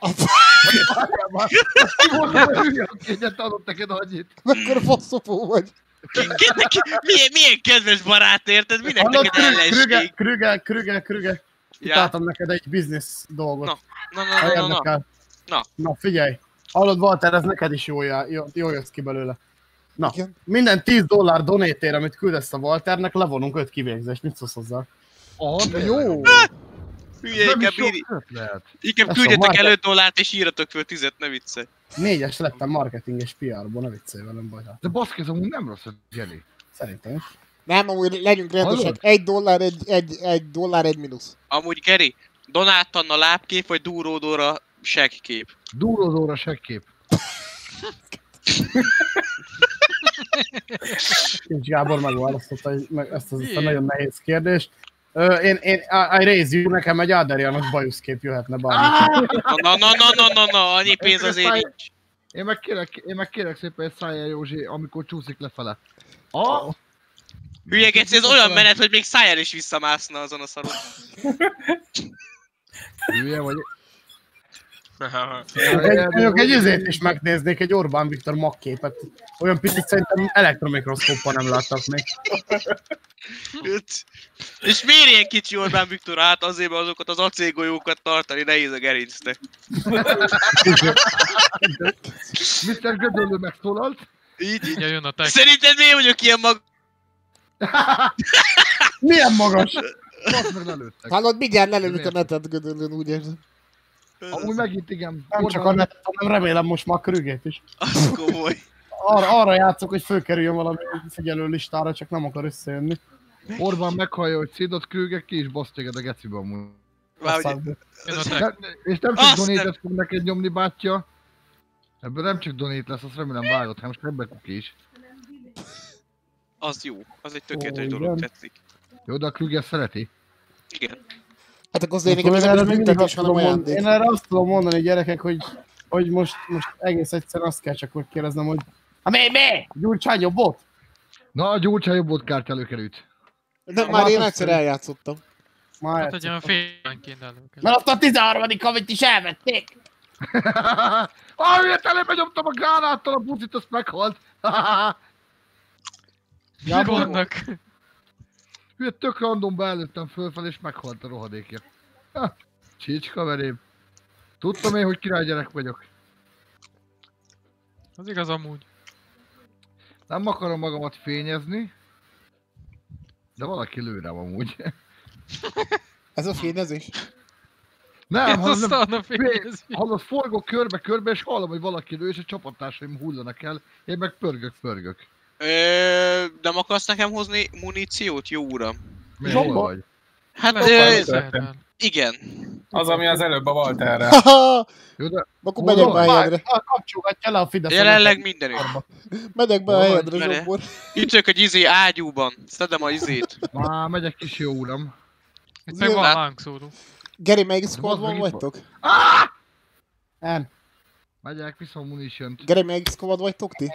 Ki volt az a hülye, aki egyet adott neked annyit? mekkora faszopó vagy. Milyen kedves barát, érted? Minek Hallod, neked ellenség? Krüger. Ja. Találtam neked egy biznisz dolgot. Na. Ha érdekel. Na. Na figyelj. Hallod, Walter, ez neked is jó jössz ki belőle. Na, Igen. minden $10 donétér, amit küldesz a Walternek, levonunk 5 kivégzést. Mit szólsz hozzá? Jó. Hülye, Nem is inkább, sok ötlet. inkább Ez küldjetek a el $5 és íratok föl 10-et, ne viccelj. 4-es lettem marketing és PR-ból, ne viccelj velem, baj. De baszki, ez amúgy nem rossz a Jenny. Szerintem is. Nem, amúgy legyünk rendesek. Hallod? $1, egy mínusz. Amúgy Geri, Donát Anna lábkép vagy Dúródóra segkép? Dúródóra segkép. Kincs Gábor megválasztotta ezt a nagyon nehéz kérdést. I raise you, nekem egy Ádárjános bajuszkép jöhetne bármi. Na, annyi pénz azért nincs. Én meg kérek szépen egy Szájjel Józsi, amikor csúszik lefele. Hülye geci, ez olyan menet, hogy még szájjal is visszamászna azon a szaron. Hülye vagy. Mondjuk egy izét is megnéznék, egy Orbán Viktor magképet. Olyan picit szerintem elektromikroszkóppal nem láttak még. És miért ilyen kicsi Orbán Viktor? Hát azért, mert azokat az acélgolyókat tartani nehéz a gerincnek. Mr. Gödöllő megszólalt. Így. Ja, jön a text. Szerinted miért vagyok ilyen Milyen magas? Basz meg lelőttek. Hallod, mindjárt lelövik a netet Gödöllőn, úgy érzem. Amúgy megint igen. Nem csak a netet, hanem remélem most már a Krügét is. Az komoly. Arra játszok, hogy fölkerüljön valami figyelő listára, csak nem akar összejönni. Orbán meghallja, hogy szédott Krüger, ki is baszt téged a gecibe amúgy. És nem csak donate-et fog neked nyomni, bátyja. Ebből nem csak donate lesz, azt remélem vágod, hanem most ebben kuki is. Az jó, az egy tökéletes dolog, tetszik. Jó, de a Krüger szereti? Igen. Hát akkor az lényegében ez nem büntetés, hanem ajándék. Én erre azt tudom mondani, gyerekek, hogy most egész egyszerűen azt kell csak megkérdeznem, hogy... Mi? Gyurcsány jobbot? Na, a Gyurcsány jobbot kárt előkerült. De már én egyszer eljátszottam. Hát, hogy olyan félánként előkerült. Mert azt a 13. amit is elvették! Miért előbb nyomtam a gránáttal a pucit, azt meghalt! Mi vannak? Hülye, tök randomba előttem fölfelé és meghalt a rohadékja. Csicska verém. Tudtam én, hogy királygyerek vagyok. Az igaz amúgy. Nem akarom magamat fényezni. De valaki lő rám amúgy. Ez a fényezés? Nem, hanem hallod, forgok körbe-körbe és hallom, hogy valaki lő és a csapattársaim hullanak el. Én meg pörgök. Nem akarsz nekem hozni muníciót, jó uram? Mi, hol vagy? Hát, igen. Az, ami az előbb a Walterrel. Jó, de... Akkor megyek be a helyedre. Kapcsolgatja le a Fidesz. Jelenleg mindenütt. Megyek be a helyedre, Zsombor. Ütök egy ágyúban. Szedem a izét. Megyek is, jó uram. Itt meg van lángszóró. Geri, melyik squadban vagytok? Nem. Megyek, viszont munition-t. Geri, melyik squad vagytok ti?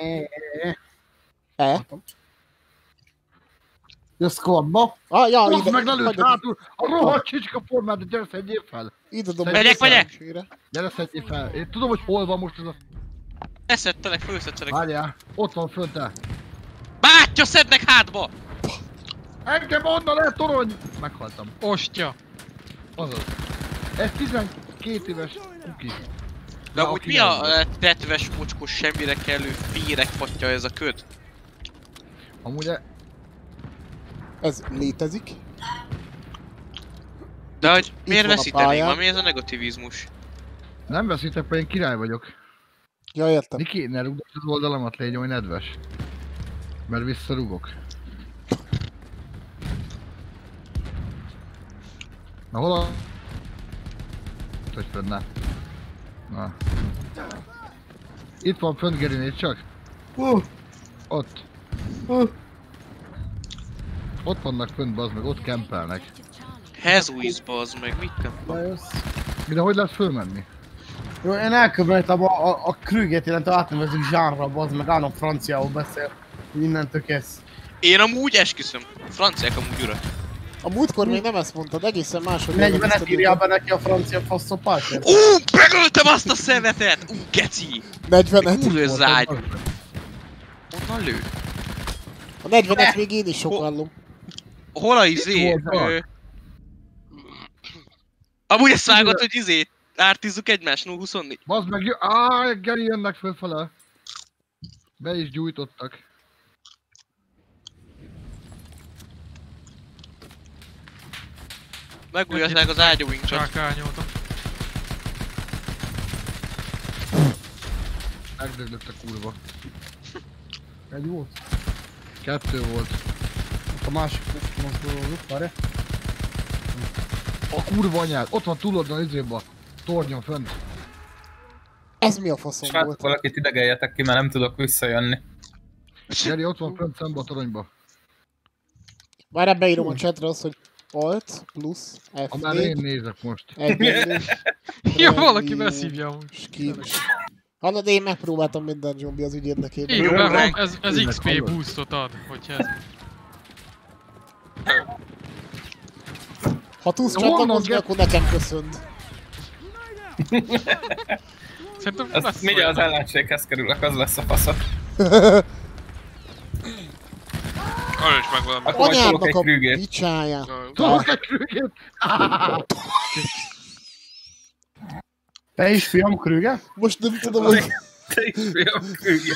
A squadba? Ja, ide. Meg lelőtt hátul! A rohadt csicska formát, de gyere, szedjél fel! Ide dobom. Megyek! Gyere, szedjél fel! Én tudom, hogy hol van most ez a... Leszettelek, fölszettelek. Várjál, ott van fönte. Bátya, szednek hátba! Engem onnan lehet torony! Meghaltam. Ostya! Azaz. Ez 12 éves kuki. De amúgy mi a tetves, mocskos, semmire kellő féregfatja ez a köd? Amúgy ez létezik. De hogy miért veszítenénk? Ma mi ez a negativizmus? Nem veszítek, mert én király vagyok. Ja, értem. Niki, ne rúgd az oldalamat, légy olyan nedves. Mert visszarúgok. Na hol a... Hogy fönn, na. Itt van fönt, Gerinél csak. Ott. Ott vannak fönt, bazd meg, ott kempelnek. Hezuiz, bazd meg, mit kempel? De hogy lehet fölmenni? Jó, én elkövettem a Krüget, illetve átnevezzük zsánra, bazd meg, állom franciául beszél. Innentől kezd. Én amúgy esküszöm. Franciák amúgy urak. A múltkor még nem ezt mondtad, egészen máshogy. 40-et írjál be neki a francia faszopát? Megöltem azt a szemetet! Geci! 40-et? Úrőzágy! Honnan lő? A 40-et még én is sokallom. Hol a izé? Amúgy ezt vágod, hogy izé? Ártízzuk egymást 0-24? Bazd meg, Geri jönnek fölfele. Be is gyújtottak. Megújjaznák az ágyúinkat. Csákányoltam. Megdöglött a kurva. Egy volt? 2 volt. A másik mozdulózunk, várj. A kurva anyád, ott van túloldalon izéba. Tornyon fönt. Ez mi a faszom Srácok, volt? valakit idegeljetek ki, mert nem tudok visszajönni. Geri, ott van fönt szembe a toronyba. Várjál, beírom a chatre azt, hogy Alt plusz F4. Már én nézek most. Jó, valaki beszívja amúgy. Skills. Hallod, én megpróbáltam minden zombi az ügy érdekében. Így van, ez XP boostot ad, hogyha ez... Ha tudsz csatlakozni, akkor nekem köszönd. Szerintem Azt mindjárt az ellenséghez kerülök, az lesz a faszat. Arra is megvan. Akkor majd tolok Anyádnak egy a Krügét. picsáját. Tolok egy Krügét! Te is, fiam, Krüge? Most nem tudom, hogy... Te is fiam, Krügét.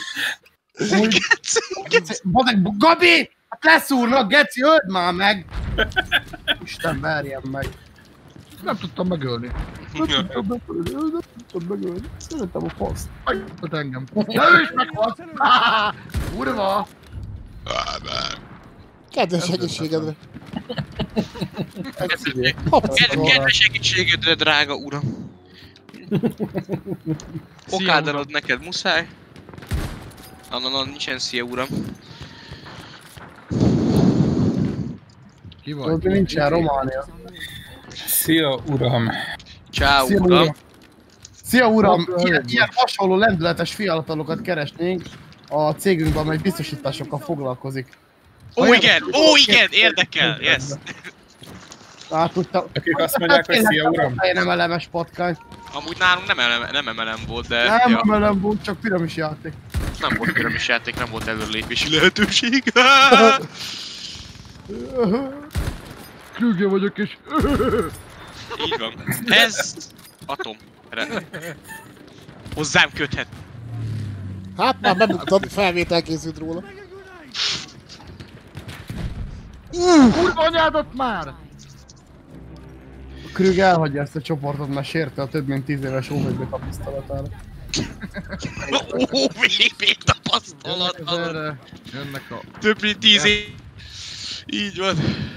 Bazeg, Gabi! Hát leszúrnak, Geci, öld már meg! Isten, verjem meg. Nem tudtam megölni. Nem tudtam megölni. Szeretem a faszt. Megölt engem. Ja, ő is meghalt! Kurva! Kedves egészségedre. Kedves segítségedre, drága uram. Okádalod neked muszáj. Na, nincsen szia, uram. Ki vagy? Nincsen Románia. Szia, uram. Ciao, uram. Szia, uram! Ilyen hasonló lendületes fiatalokat keresnénk a cégünkben, amely biztosításokkal foglalkozik. Ó igen, érdekel, yes. Akik azt mondják, hogy szia, uram. Nem elemes patkány. Amúgy nálunk nem emelem volt, de... Nem emelem volt, csak piramis játék. Nem volt piramis játék, nem volt előlépési lehetőség. Krüger vagyok és... Így van. Ez... Atom. Hozzám köthet. Hát már bebuktad, felvétel készült róla. Kurva anyádat már! Krüg elhagyja ezt a csoportot, mert sérte a több mint 10 éves OVB tapasztalatára. OVB tapasztalatára. Jönnek a... Több mint 10 év. Így van.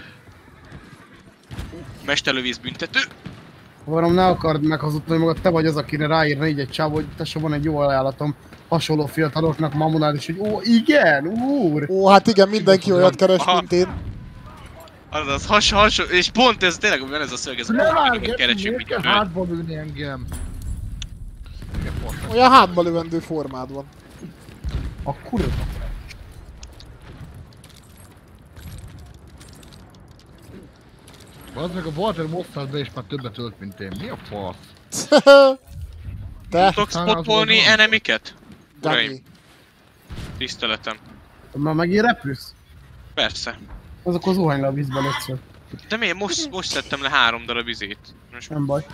Mesterlövész büntető. Varom, ne akard meghazudtani magad, te vagy az, akire ráírna így egy csáv, hogy tessék, van egy jó ajánlatom hasonló fiataloknak mamunál is, hogy ó, igen, úr! Ó, hát igen, mindenki olyat keres, mint én. Azaz, hasonló, és pont ez tényleg van ez a szöveg, ez Ne a várj, keresünk, miért kell hátba lőni engem? Olyan hátba lövendő formád van. A kurva. Az meg a Walter Mossad is már többet ölt, mint én. Mi a fasz? Te? Tudok spotolni enemiket? Uraim, Dani. tiszteletem. Már megint repülsz? Persze. Azok az zuhany le a vízben ötször. De miért? Most szedtem le 3 darab izét. Most Nem baj.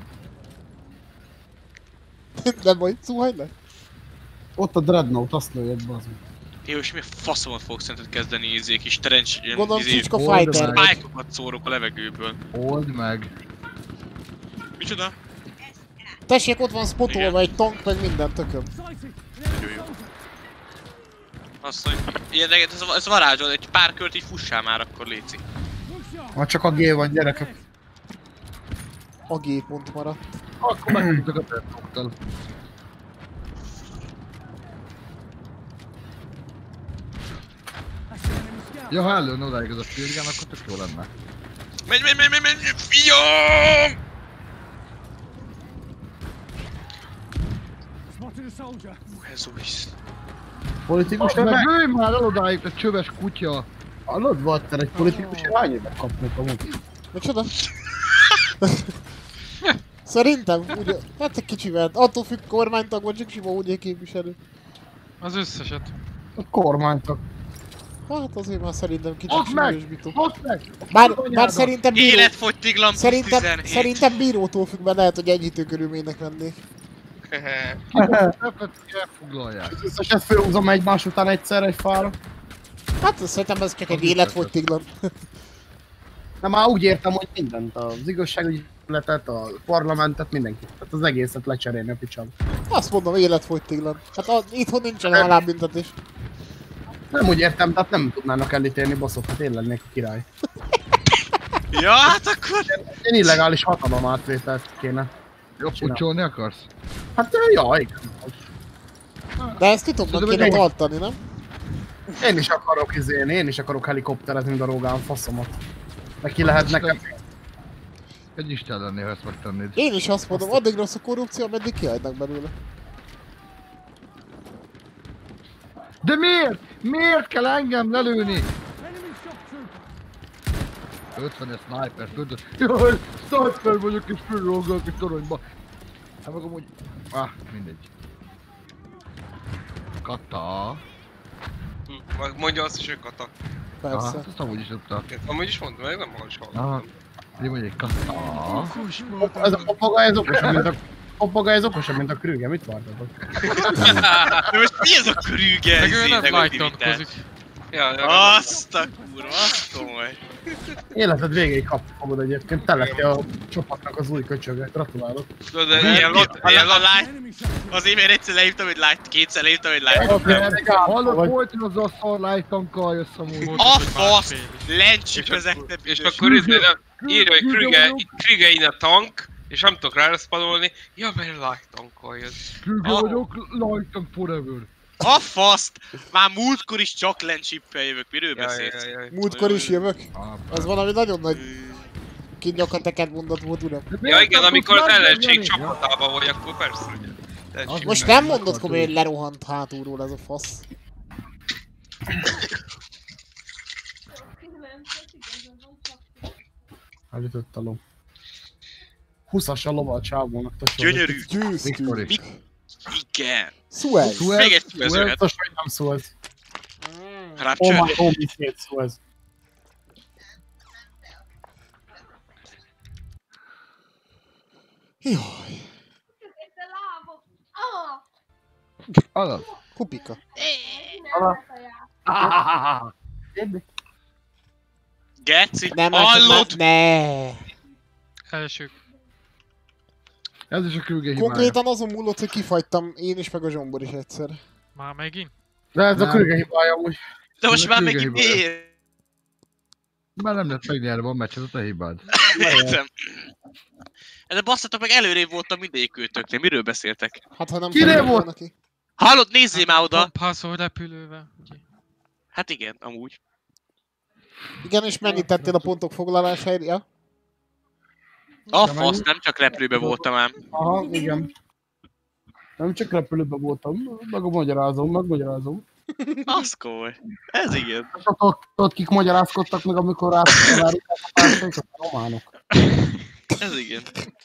Nem baj, zuhany le? Ott a Dreadnought, azt lőjed be az. jó, és mi a faszomat fogok szerinted kezdeni izék is trench... Gondolom Csicska Old Fighter. meg. Spike-okat szórok a levegőből. Old meg. Micsoda? Tessék, ott van spotolva egy tank, meg minden tököm. Jó. Azt mondja, ilyen, ez varázsol, egy pár kört így fussál már, akkor léci. Ha csak a G van, gyerekek. A G pont maradt. Akkor megmondtuk a Dreadnought-tal. Ja, ha ellőn odáig az a sírgán, akkor tök jó lenne. Menj, fiam! Jesus. Politikus Meg meg? lőj már el odáig, a csöves kutya! Hallod, Walter, egy politikus hány évet kapnak amúgy? Micsoda? Szerintem, ugye, hát egy kicsivel, attól függ kormánytag vagy, csak sima úgy képviselő. Az összeset. A kormánytag. Hát azért már szerintem kicsit Ott meg! sűrűsbító. Ott meg! Bár szerintem bíró... Életfogytiglan plusz 17. Szerintem bírótól függ, mert lehet, hogy enyhítő körülménynek lennék. Elfoglalják. Az összeset fölhúzom egymás után egyszer egy fára. Hát szerintem ez csak egy életfogytiglan. Nem, már úgy értem, hogy mindent, az igazságügyletet, a parlamentet, mindenkit. Tehát az egészet lecserélni a picsába. Azt mondom, életfogytiglan. Hát itthon nincsen halálbüntetés. Nem úgy értem, tehát nem tudnának elítélni bosszot, hát én lennék a király. Ja, hát akkor... Én illegális hatalom átvételt kéne. Jobb pucsolni akarsz? Hát ja, igen. De ezt titokban kéne tartani, nem? Én is akarok én is akarok helikopterezni darogán faszomat. Meg ki lehet nekem. Egy isten lennél, ha ezt megtennéd. Én is azt mondom, addig rossz a korrupció, ameddig kihagynak belőle. De miért? Miért kell engem lelőni? 50-es sniper, tudod? Jaj, sniper vagyok és fölrolgok a toronyba. Hát meg amúgy... mindegy. Kata. Mondja azt is, hogy kata. Persze. Azt amúgy is tudta. Amúgy is mondtam, meg nem magam is hallottam. Én mondjuk kata. Ez a papagáj, ez okosabb, mint a... Papagáj, ez okosabb, mint a Krüger, mit vártatok? De most mi ez a Krüger? Meg ő nem lightonkozik. Ja. Azt a kurva, azt komoly. Életed végéig kapni fogod egyébként, te lettél a csapatnak az új köcsöge, gratulálok. Tudod, ilyen Az e-mail egyszer leírtam, hogy light, kétszer leírtam, hogy light. Hallod, folyton az a szar light-tankkal jössz amúgy. A fasz! Lencsipözeknek. és akkor írja, hogy Krüge in a tank, és nem tudok ráraszpadolni. Ja, mert light tankkal jött. Krüge vagyok, light-tank forever. A faszt! Már múltkor is csak lencsippel jövök, miről beszélsz? Múltkor is jövök? Az valami nagyon nagy kinyakateket mondat volt, uram. Ja igen, amikor az ellenség csapatában vagy, akkor persze, ugye. Most nem mondod komolyan, hogy lerohant hátulról ez a fasz. Elütött a lom. 20-as a lova a csávónak, Gyönyörű! Győztünk! Igen! Suez! Még egy Suez-öket. Biztos, hogy nem Suez. Rapture? Oh my god, Suez. Jaj! Azaz. Kupika. Geci, Nem, hallod? ne! Elsők. Ez is a Krüge hibája. Konkrétan azon múlott, hogy kifagytam én is, meg a Zsombor is egyszer. Már megint? De ez a Nem. Krüge hibája úgy. De most Ez már a megint Krüge hibája. miért? Már nem lett megnyerve a meccs, ez a te hibád. Értem. De basszatok meg, előrébb voltam mindegyikőtöknél, miről beszéltek? Hát ha nem Kinél fagyott volt? volna ki. Hallod, nézzél már oda! Passzol repülővel. Hát igen, amúgy. Igen, és mennyit tettél a pontok foglalásáért? Ja? A fasz, nem csak repülőbe voltam ám. Aha, igen. Nem csak repülőben voltam, megmagyarázom. Az komoly. Ez igen. Tudod, kik magyarázkodtak meg, amikor rátszottak a társaikat? A románok. Ez igen.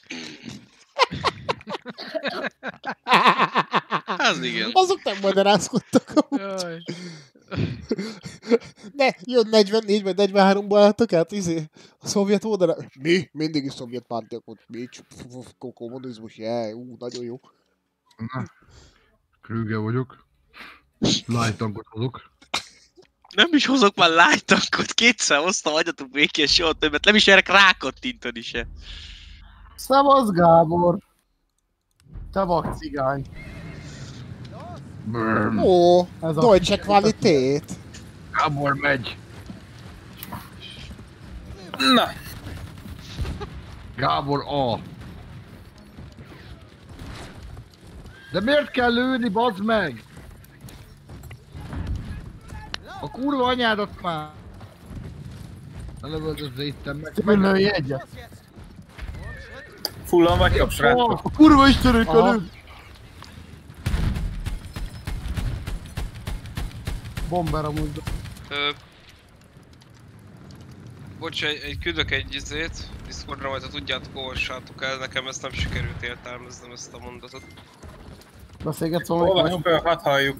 Ez igen. Azok nem magyarázkodtak amúgy. Jaj. Ne, jön 44 vagy 43-ban álltak át, a szovjet oldalra. Mi? Mindig is szovjet pártiak volt. Mi? Kommunizmus, nagyon jó. Na. Krüge vagyok. Light-tankot hozok. Nem is hozok már light tankot, kétszer hoztam, hagyjatok békén soha többet, nem is érek rákattintani se. Szevasz, Gábor! Te vagy cigány. Ó, Ez a- Deutsche Qualität. Gábor megy. Na, Gábor A. De miért kell lőni, bazd meg? A kurva anyádat már. Ne lövöldözze itten meg. Lőj egyet. fullan megkapsz rá. A kurva istenőkkel lőd! Bomber amúgy. Bocs, küldök egy izét, Discordra majd ha tudjátok, olvassátok el, nekem ezt nem sikerült értelmeznem ezt a mondatot. Beszélgetsz valamit? Olvasd fel, hadd halljuk.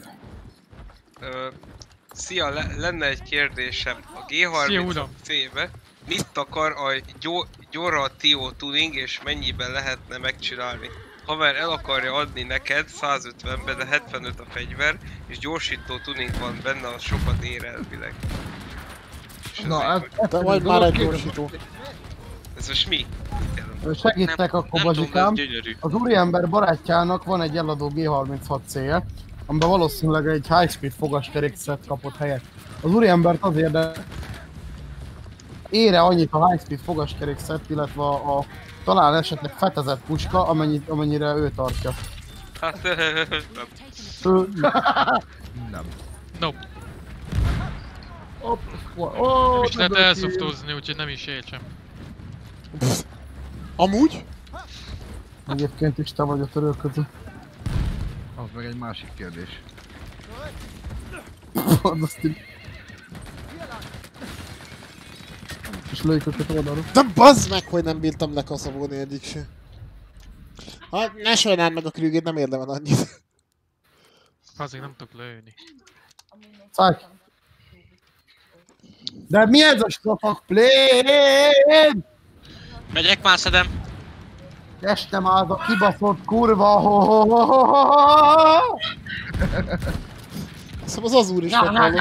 Szia, lenne egy kérdésem. A Szia, uram. G30C-be mit akar a Gyorratio tuning és mennyiben lehetne megcsinálni? Haver el akarja adni neked 150-be, de 75 a fegyver, és gyorsító tuning van benne, az sokat ér elvileg. És Na, ezért, Te vagy már egy gyorsító. ez most mi? Segítek akkor, Nem tudom, ez Bazsikám. gyönyörű. Az úriember barátjának van egy eladó G36C-je, amiben valószínűleg egy high-speed fogaskerékszet kapott helyet. Az úriembert azért, de ére annyit a high-speed fogaskerékszet, illetve a talán esetleg fetezett puska, amennyire ő tartja. Hát nem. Ő, Nem. Nope. Nem És lehet elszoftózni, úgyhogy nem is értsem. Amúgy? egyébként is te vagy a törölköző. Az meg egy másik kérdés. Azt így. És lőjük őket oldalra. De bazd meg, hogy nem bírtam lekaszabolni egyik se. Ha ne sajnáld meg a Krügét, nem érdemel annyit. Azért nem tudok lőni. Szállj! De mi ez a stafak plén? Megyek már, szedem. Testem az a kibaszott kurva! Azt az Azúr is meghallott.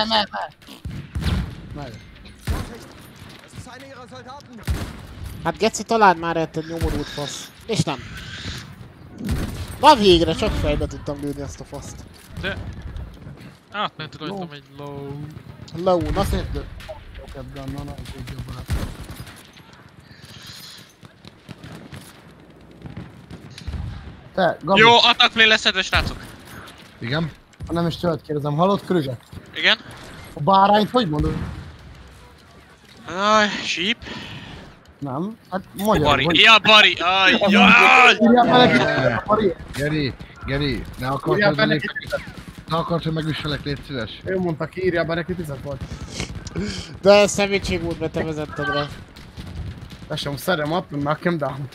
Hát Geci, találd már egy nyomorult fasz. És nem. Na végre, csak fejbe tudtam lőni azt a faszt. De... átment rajtam egy low. Low, na szép. Te, Gabi. Jó, attack play leszedve, srácok. Igen? Nem is tőled kérdezem, hallott Krüge? Igen? A bárányt hogy mondod? Aj, sheep. Nem? Hát magyar. Bari. Ja, Bari. Aj, jaj! Geri, ne akart, hogy megüsselek, légy szíves. Ő mondta ki, írjál be neki 10 volt. De ez szemétség volt, mert te vezetted rá. Tesóm, szerem up, knock him down.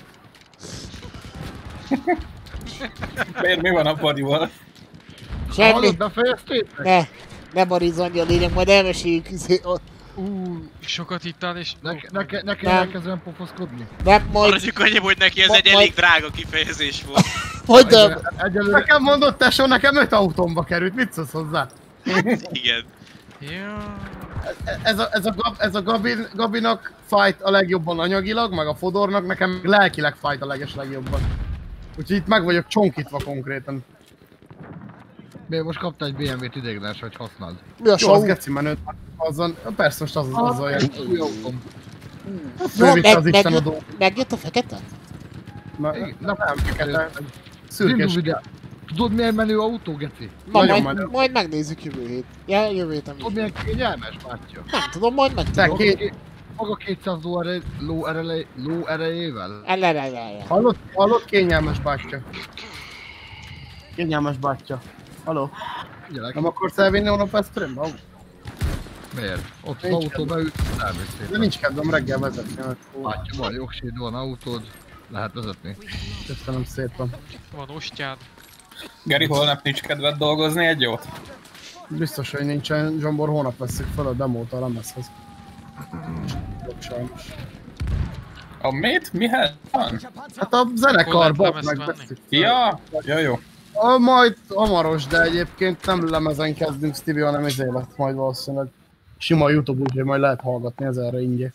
Miért mi van a Barival? Semmi. Hallod, befejeztétek? Ne barizolj a lényeg, majd elmeséljük Sokat hittál és... Ne kell elkezdem pofoszkodni. Nem, majd... Maradjuk annyiba, hogy neki ez egy elég drága kifejezés volt. Hogy nem? Egyelőre... Nekem mondott tesó, nekem 5 autómba került, mit szólsz hozzá? Igen. Ja. Ez a Gabinak fight a legjobban anyagilag, meg a Fodornak nekem lelkileg fight a legjobban. Úgyhogy itt meg vagyok csonkítva konkrétan. Miért most kaptál egy BMW-t ideiglenes, hogy használd? Mi a Jó, az show? geci menőt, azzal, persze most azzal jön. Új autóm. Fölvitte az Isten adó. Megjött a fekete? Nem, fekete. Szürkés. Tudod milyen menő autó, geci? Na, Nagyon menő. majd megnézzük jövő hét. Ja, jövő héten. Tudod milyen kényelmes, bátyja? Nem tudom, majd megtudom. Maga 200 ló erejével? Ellereljelje. Hallott? Kényelmes bátyja. Kényelmes bátyja. Halló? Figyelek. Nem akarsz elvinni onnan Pesztrembe? Miért? Ott az autóba ült, elvisz De nincs kedvem reggel vezetni. Bátyja, van jogséd, van autód. Lehet vezetni. Köszönöm szépen. Van ostjád. Geri, holnap nincs kedved dolgozni egy jót? Biztos, hogy nincsen. Zsombor, hónap veszük fel a demót a lemezhez. Sajnos. A mit? Mihez van? Hát a zenekarban Akkor lehet megbeszéljük. Ja, jó. Majd hamaros, de egyébként nem lemezen kezdünk Stevie, hanem ez élet majd valószínűleg. Sima YouTube, úgyhogy majd lehet hallgatni ezerre ingyen.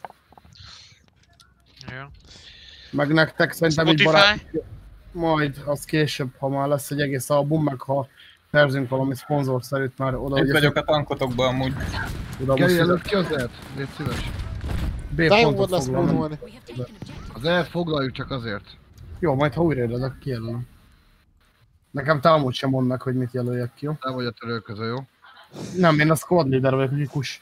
Ja. Meg nektek szerintem egy Spotify? barát... Majd az később, ha már lesz egy egész album, meg ha szerzünk valami szponzorszerűt már oda. Itt vagyok a tankotokban amúgy. Geri, előtt ki az ert? Légy szíves. B De jó volt pontot lesz foglalom. spónolni. Az ert foglaljuk csak azért. Jó, majd ha újra érdelek, kijelölöm. Nekem te amúgy sem mondd meg, hogy mit jelöljek ki, jó? Te vagy a törölköző, jó? Nem, én a squad leader vagyok, Likus.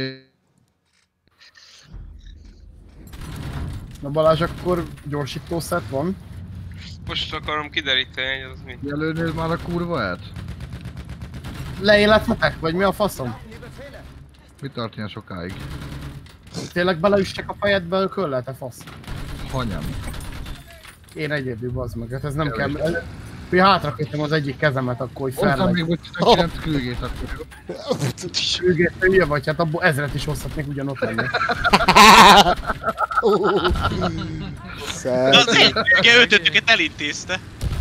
Na Balázs, akkor gyorsítószert van? Most akarom kideríteni, hogy az mi. Jelölnéd már a kurva ert? Leélethetek? Vagy mi a faszom? Mi tart ilyen sokáig? Tényleg beleüssek a fejedbe a köllel, te fasz? Hanyám. Én egyedül, bazd meg, hát ez nem kell. Mi hátrakötöm az egyik kezemet akkor, hogy Hozzám felleg. még vagy 19 külgét akkor. Sürgét, te hülye vagy, hát abból 1000-et is hozhatnék ugyanott lenni. De az egy ugye ötötüket elintézte.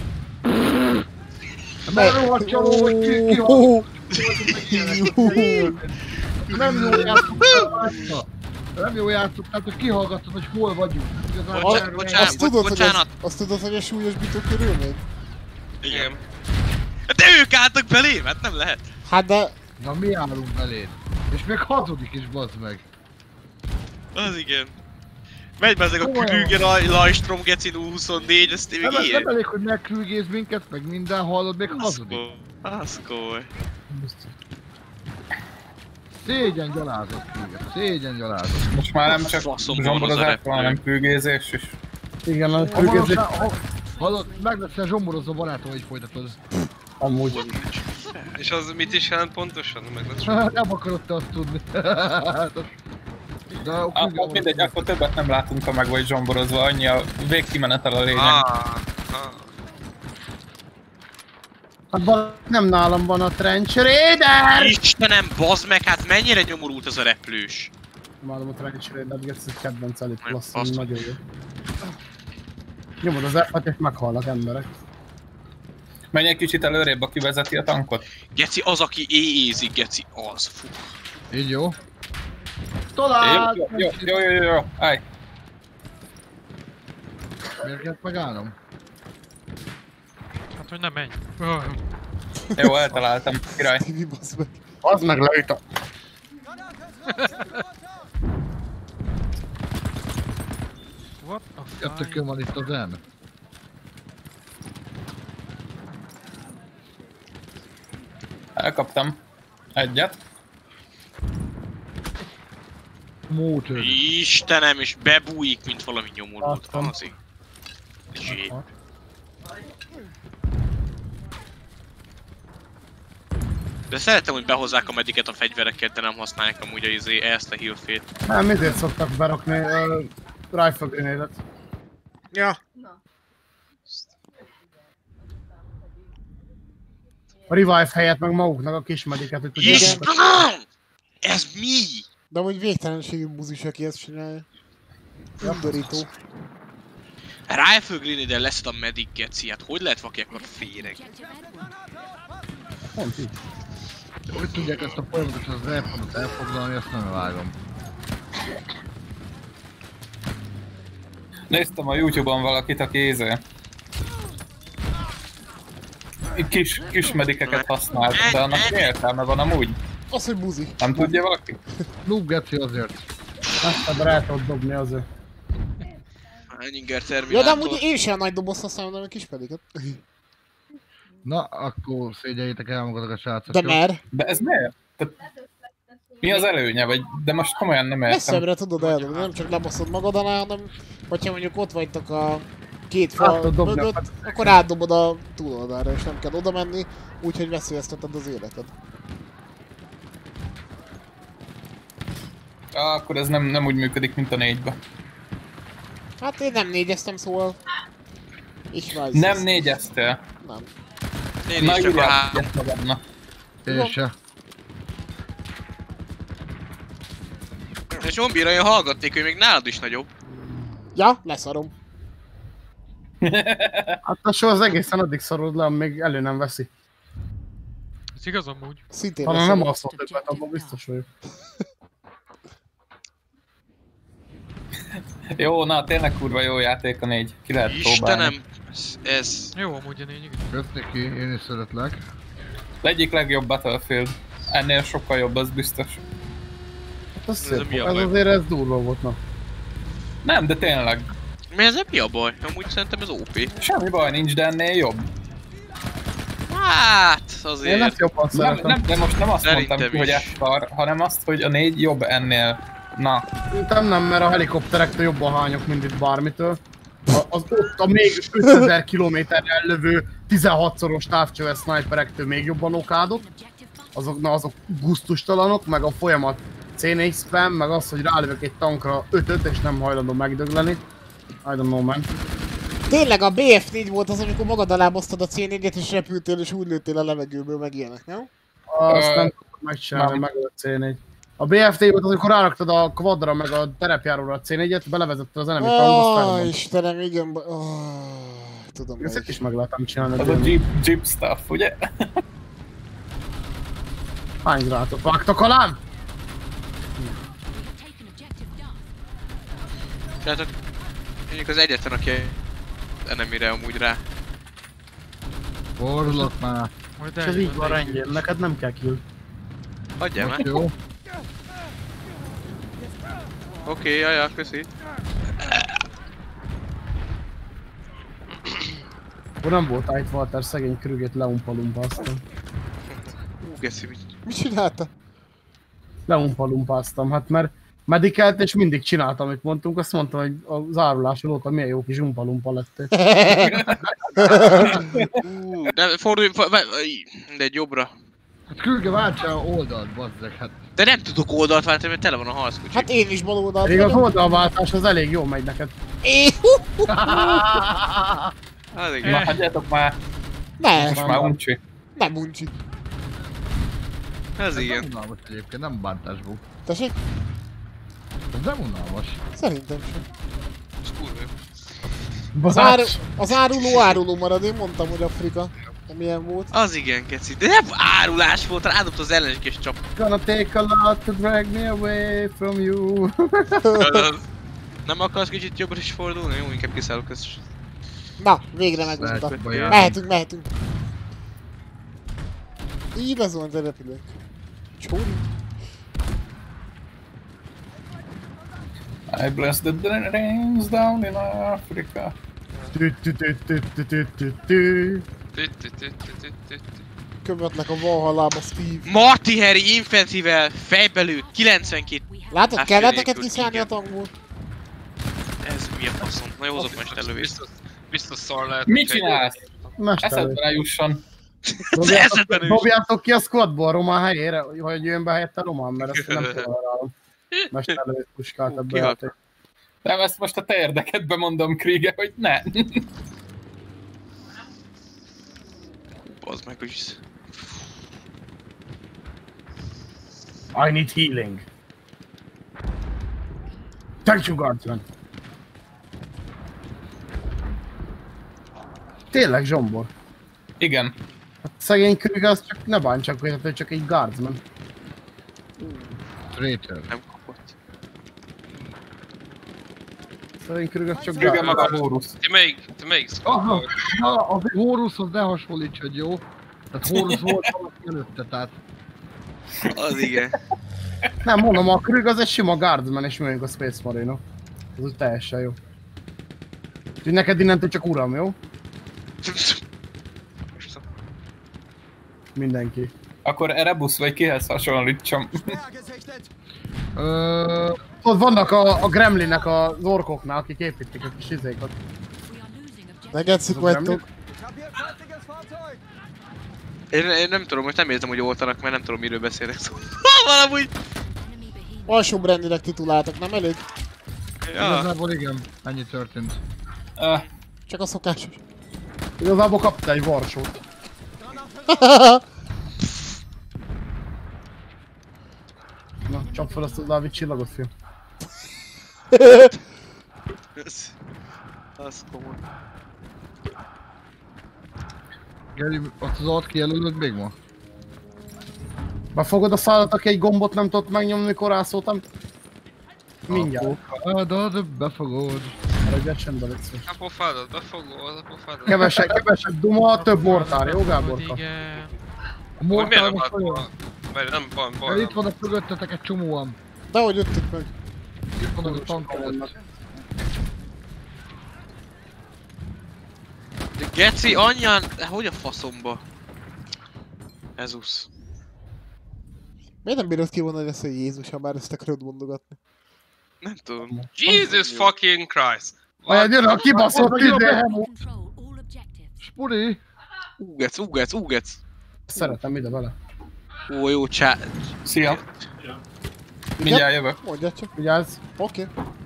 Mert rohadt csaló, hogy nem jó játszottál. Nem jó játszottál, hogy kihallgattad, hogy hol vagyunk. Bocsánat. Azt tudod, hogy a súlyos bitó körülmény? Igen. De ők álltak belém, hát nem lehet. Hát de... Na mi állunk beléd? És még hazudik is, bazd meg. Az igen. Megy be ezek a Krüger, a Lajstrom, Gecin U24, ezt én még Nem ilyen. elég, hogy megkrügéz minket, meg minden hallod, még hazudik. Az komoly. Szégyen gyalázat, Krüger. Szégyen gyalázat. Most már nem csak Faszomból zsomborozás az a van, hanem prügézés is. Igen, a krügézés Hallod, meg leszel zsomborozó barátom, hogy folytatod. amúgy. És az mit is jelent pontosan? Meg lesz. Nem akarod te azt tudni. De a Krüger Akkor mindegy, akkor többet nem látunk, ha meg vagy zsomborozva, annyi a végkimenetel a lényeg. Hát nem nálam van a Trench Raider! Istenem, bazd meg, hát mennyire nyomorult az a replős. Imádom a Trench Raider-t, ez egy kedvenc elit klassz, Azt- nagyon jó. Nyomod az F-et és meghalnak emberek. Menj egy kicsit előrébb, aki vezeti a tankot. Geci, az, aki éjézik, Geci, az. Fú. Így jó. Talán! Jó, állj. Miért kellett megállnom? Hát, hogy nem menj. Jó, eltaláltam, király. Tibi, basz meg. Az meg leüt a... What a fuck? Jöttökön van itt az N. Elkaptam. Egyet. Mócsőd. Istenem, és bebújik, mint valami nyomorult. Láttam. Azért. Zsé. De szeretem, hogy behozzák a mediket a fegyvereket, de nem használják amúgy ezt a healfét. Nem, ezért szoktak berakni rifle grenade-et. Ja. A revive helyett meg maguknak a kis mediket, hogy tudják. Istenem! Ez mi? De amúgy végtelenségű buzis, aki ezt csinálja. Undorító. Rifle Grenade-el leszed a medic, Geci, hát hogy lehet valaki akkor féreg? Pont így. Hogy tudják ezt a folyamatos az elfoglalni, elfoglalni, azt nem vágom. Néztem a YouTube-on valakit, aki kis medikeket használt, de annak mi értelme van amúgy? Az, hogy buzi. Nem tudja valaki? Noob Geci azért. Ezt ebben el tudod dobni azért. Henninger Ja, de Terminátor. amúgy én sem nagy dobozt használom, hanem egy kis pediket. Na, akkor szégyeljétek el magatok a srácok. De jó? mer? De ez miért? Tehát, mi az előnye? Vagy, de most komolyan nem értem. Messzebbre tudod eldobni, nem csak lebaszod magad alá, hanem hogyha mondjuk ott vagytok a két Át fal tudod dobni mögött, a akkor átdobod a túloldalra, és nem kell oda menni, úgyhogy veszélyezteted az életed. Akkor ez nem úgy működik, mint a 4-be. Hát én nem négyeztem, szóval... És vagy. Nem 4-eztél. Nem. Én Na is csak a írjál egyet magadnak. Én se. És Zombira én hallgatnék, hogy még nálad is nagyobb. Ja, leszarom. Hát a sor az egészen addig szarod le, amíg elő nem veszi. Ez igaz amúgy. Szintén Talán leszarom. nem alszol többet, abban biztos vagyok. Jó, na tényleg kurva jó játék a 4. Ki lehet próbálni. Istenem, ez... Jó amúgy a négy, igen. Köszönjük ki, én is szeretlek. Egyik legjobb Battlefield. Ennél sokkal jobb, az biztos. Hát az Ez szép, a mi a ez baj? azért ez durva volt, na. Nem, de tényleg. Mi ez mi a baj? Amúgy szerintem ez OP. Semmi baj nincs, de ennél jobb. Hát, Én azért... ezt jobban szeretem. De most nem azt Szerintem mondtam ki, hogy is. ez szar, hanem azt, hogy a 4 jobb ennél. Na, Szerintem nem, mert a helikopterektől jobban hányok, mint itt bármitől. Az ott a még 5000 kilométerrel lövő 16-szoros távcsöves sniperektől még jobban okádok. Azok gusztustalanok, meg a folyamat C4 spam, meg az, hogy rálövök egy tankra 5-5 és nem hajlandó megdögleni. I don't know, man. Tényleg a BF4 volt az, amikor magad alá basztad a C4-et és repültél és úgy lőttél a levegőből meg ilyenek, nem? Azt nem tudod megcsinálni, meg a C4. A BFT volt az, amikor ráraktad a quadra meg a terepjáróra a C4-et, belevezetted az enemy tankba, azt felrobbantott. Istenem, igen, tudom Ezt meg. is meg lehetem csinálni. az a Jeep stuff, ugye? Hány grátot vágtak alám? Tehát mondjuk az egyetlen, aki enemire amúgy rá. Fordulok már. Majd És ez így van rendjén, neked nem kell kill. Adjál már. Jó. Oké, jaja, köszi. Akkor nem volt Ice Walter, szegény krügét leumpa-lumpáztam. Geszi, mit? Mit csinálta? Leumpa-lumpáztam, hát mert medikelt és mindig csináltam, amit mondtunk, azt mondtam, hogy a zárulás óta milyen jó kis umpa-lumpa lettél. De fordulj, de egy jobbra. Hát Krüge váltsa oldalt, bazzeg, hát. De nem tudok oldalt váltani, mert tele van a harckocsi. Hát én is bal oldalt Pedig az vagyok. oldalváltás az elég jó megy neked. Az Na, igen. hagyjátok már, Ne, most már uncsi. nem uncsi. Ez Nem igen. unalmas egyébként, nem bántásból. Tessék? Ez nem unalmas. Szerintem sem. Ez kurva jó. Az áruló áruló marad, én mondtam, hogy Afrika. Milyen volt? Az igen, keci. De nem árulás volt, rádobt az ellenséges csap. Gonna take a lot to drag me away from you. Nem akarsz kicsit jobbra is fordulni? Jó, inkább kiszállok ezt. Na, végre megúszta. Mehetünk. Így lesz van az repülőnk. Csóri. I bless the rains down in Africa. Követlek a Valhallába, Steve. Marty Harry Infantryvel fejbelül 92. Látod, kellett neked kiszállni a tankból? Ez mi a faszom? Na jó, hozok mesterlövést. Biztos szar lehet. Mit csinálsz? Mesterlő. Eszedbe jusson. Dobjátok ki a squadból a román helyére, hogy jön be helyette román, mert ezt nem tolerálom. Mesterlőt puskát ebbe a Nem, ezt most a te érdekedbe mondom, Kriege, hogy ne. Bazd meg, hogy... I need healing. Thank you, Guardsman. Tényleg zsombor. Igen. Hát szegény Krüge az csak ne bántsak, hogy csak egy Guardsman. Traitor. Nem kapott. Szegény Krüge az csak Krüge Guardsman. maga Horus. Te melyik Aha, na, a Horushoz ne hasonlíts, hogy jó. Tehát Horus volt valaki előtte, tehát... Az igen. Nem mondom, a Krüge az egy sima Guardsman és mi vagyunk a Space Marine-ok. Ez úgy teljesen jó. Úgyhogy neked innentől csak uram, jó? Mindenki. Akkor Erebus vagy kihez hasonlítsam? Ott vannak a Gremlinek az orkoknál, akik építik a kis izékat. Megetszik vagytok. Én nem tudom, most nem érzem, hogy oltanak, mert nem tudom, miről beszélek. Valahogy... Alsó brandinek tituláltak, nem elég? Ja. Igazából igen, ennyi történt. Csak a szokásos. Igazából kaptál egy Varsót. Na, csap fel azt a Dávid csillagot, fiú. Az komoly. Geri, ott az alt kijelölöd még ma? Befogod a szádat, aki egy gombot nem tudott megnyomni, mikor rászóltam? Mindjárt. De befogod. Maradjál csendben, légy szíves. A pofádat, befogod, a pofádat. Kevesebb duma, több mortár, jó Gáborka? Igen. A Hogy miért mortál nem most olyan? Mert nem van, Mert itt vannak mögöttetek egy csomóan. Dehogy jöttük meg. Itt vannak a tankok. De geci, anyján, hogy a faszomba? Ezus. Miért nem bírod kivonni ezt a Jézus, ha már ezt akarod mondogatni? Nem tudom. Jesus fucking Christ! Olyan jön a kibaszott ide! Spuri! Úgec. Szeretem ide vele. Ó, jó csá... Szia! Mindjárt jövök. Mondjad csak. Vigyázz! Oké.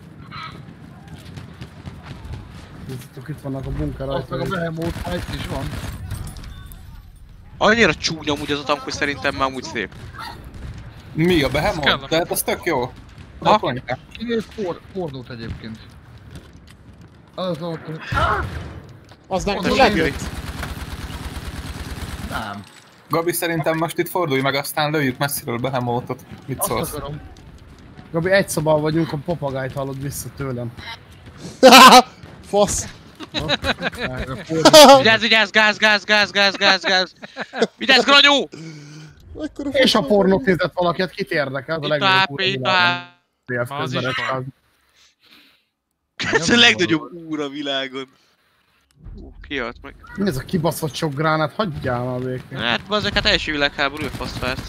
Nézzétek, itt vannak a bunker Azt meg a rajta. Behemoth, egy is van. Annyira csúnya amúgy az a tank, hogy szerintem már amúgy szép. Mi a Ez kell Behemoth? a- De hát az tök jó. Ha? Kinéz fordult egyébként. Az ott... Az nem Az tud a lenni. Nem. Gabi, szerintem most itt fordulj meg, aztán lőjük messziről Behemothot. Mit Azt szólsz? akarom. Gabi, egy szobában vagyunk, a papagájt hallod vissza tőlem. Fasz. Vigyázz, gáz! Vigyázz, granyó! Ekkora És a fasz. pornót nézett valaki, hát kit érdekel? Itt a HP, itt a HP. Az is van. Ez a legnagyobb úr a világon. Ki halt meg? Mi ez a kibaszott sok gránát? Hagyjál már békén. Hát bazzak, hát első világháború, faszfárt.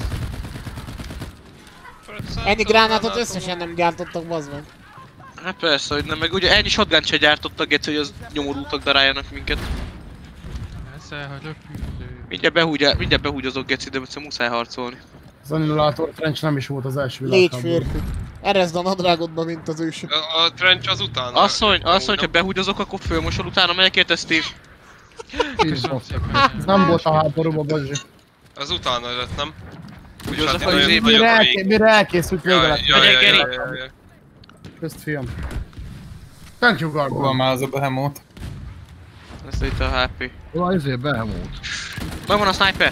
Ennyi gránátot összesen nem gyártottak, bazd meg. Hát persze, hogy nem, meg ugye ennyi shotgunt se gyártottak, Geci, hogy az nyomorultak daráljanak minket. Ezzel, hogy röpülő. Mindjárt behúgyozok, Geci, de egyszer muszáj harcolni. Az annihilátor trench nem is volt az első Légy világháború. férfi. Erezd a nadrágodba, mint az ősök. A trench az utána. Asszony, ha behúgyozok, akkor fölmosol, utána megyek érte, Steve. Köszönöm szépen. Ez nem volt a háborúban, Bazsi. Az utána lett, nem? Úgy az a Hát én faj, nagyon- izé- nagyon rég. Mire elkészült vége lett. Geri. Közt, fiam. Thank you, Hol van Gargon. már az a Behemoth? Ez itt a HP. Hol ezért Behemoth? Megvan a sniper!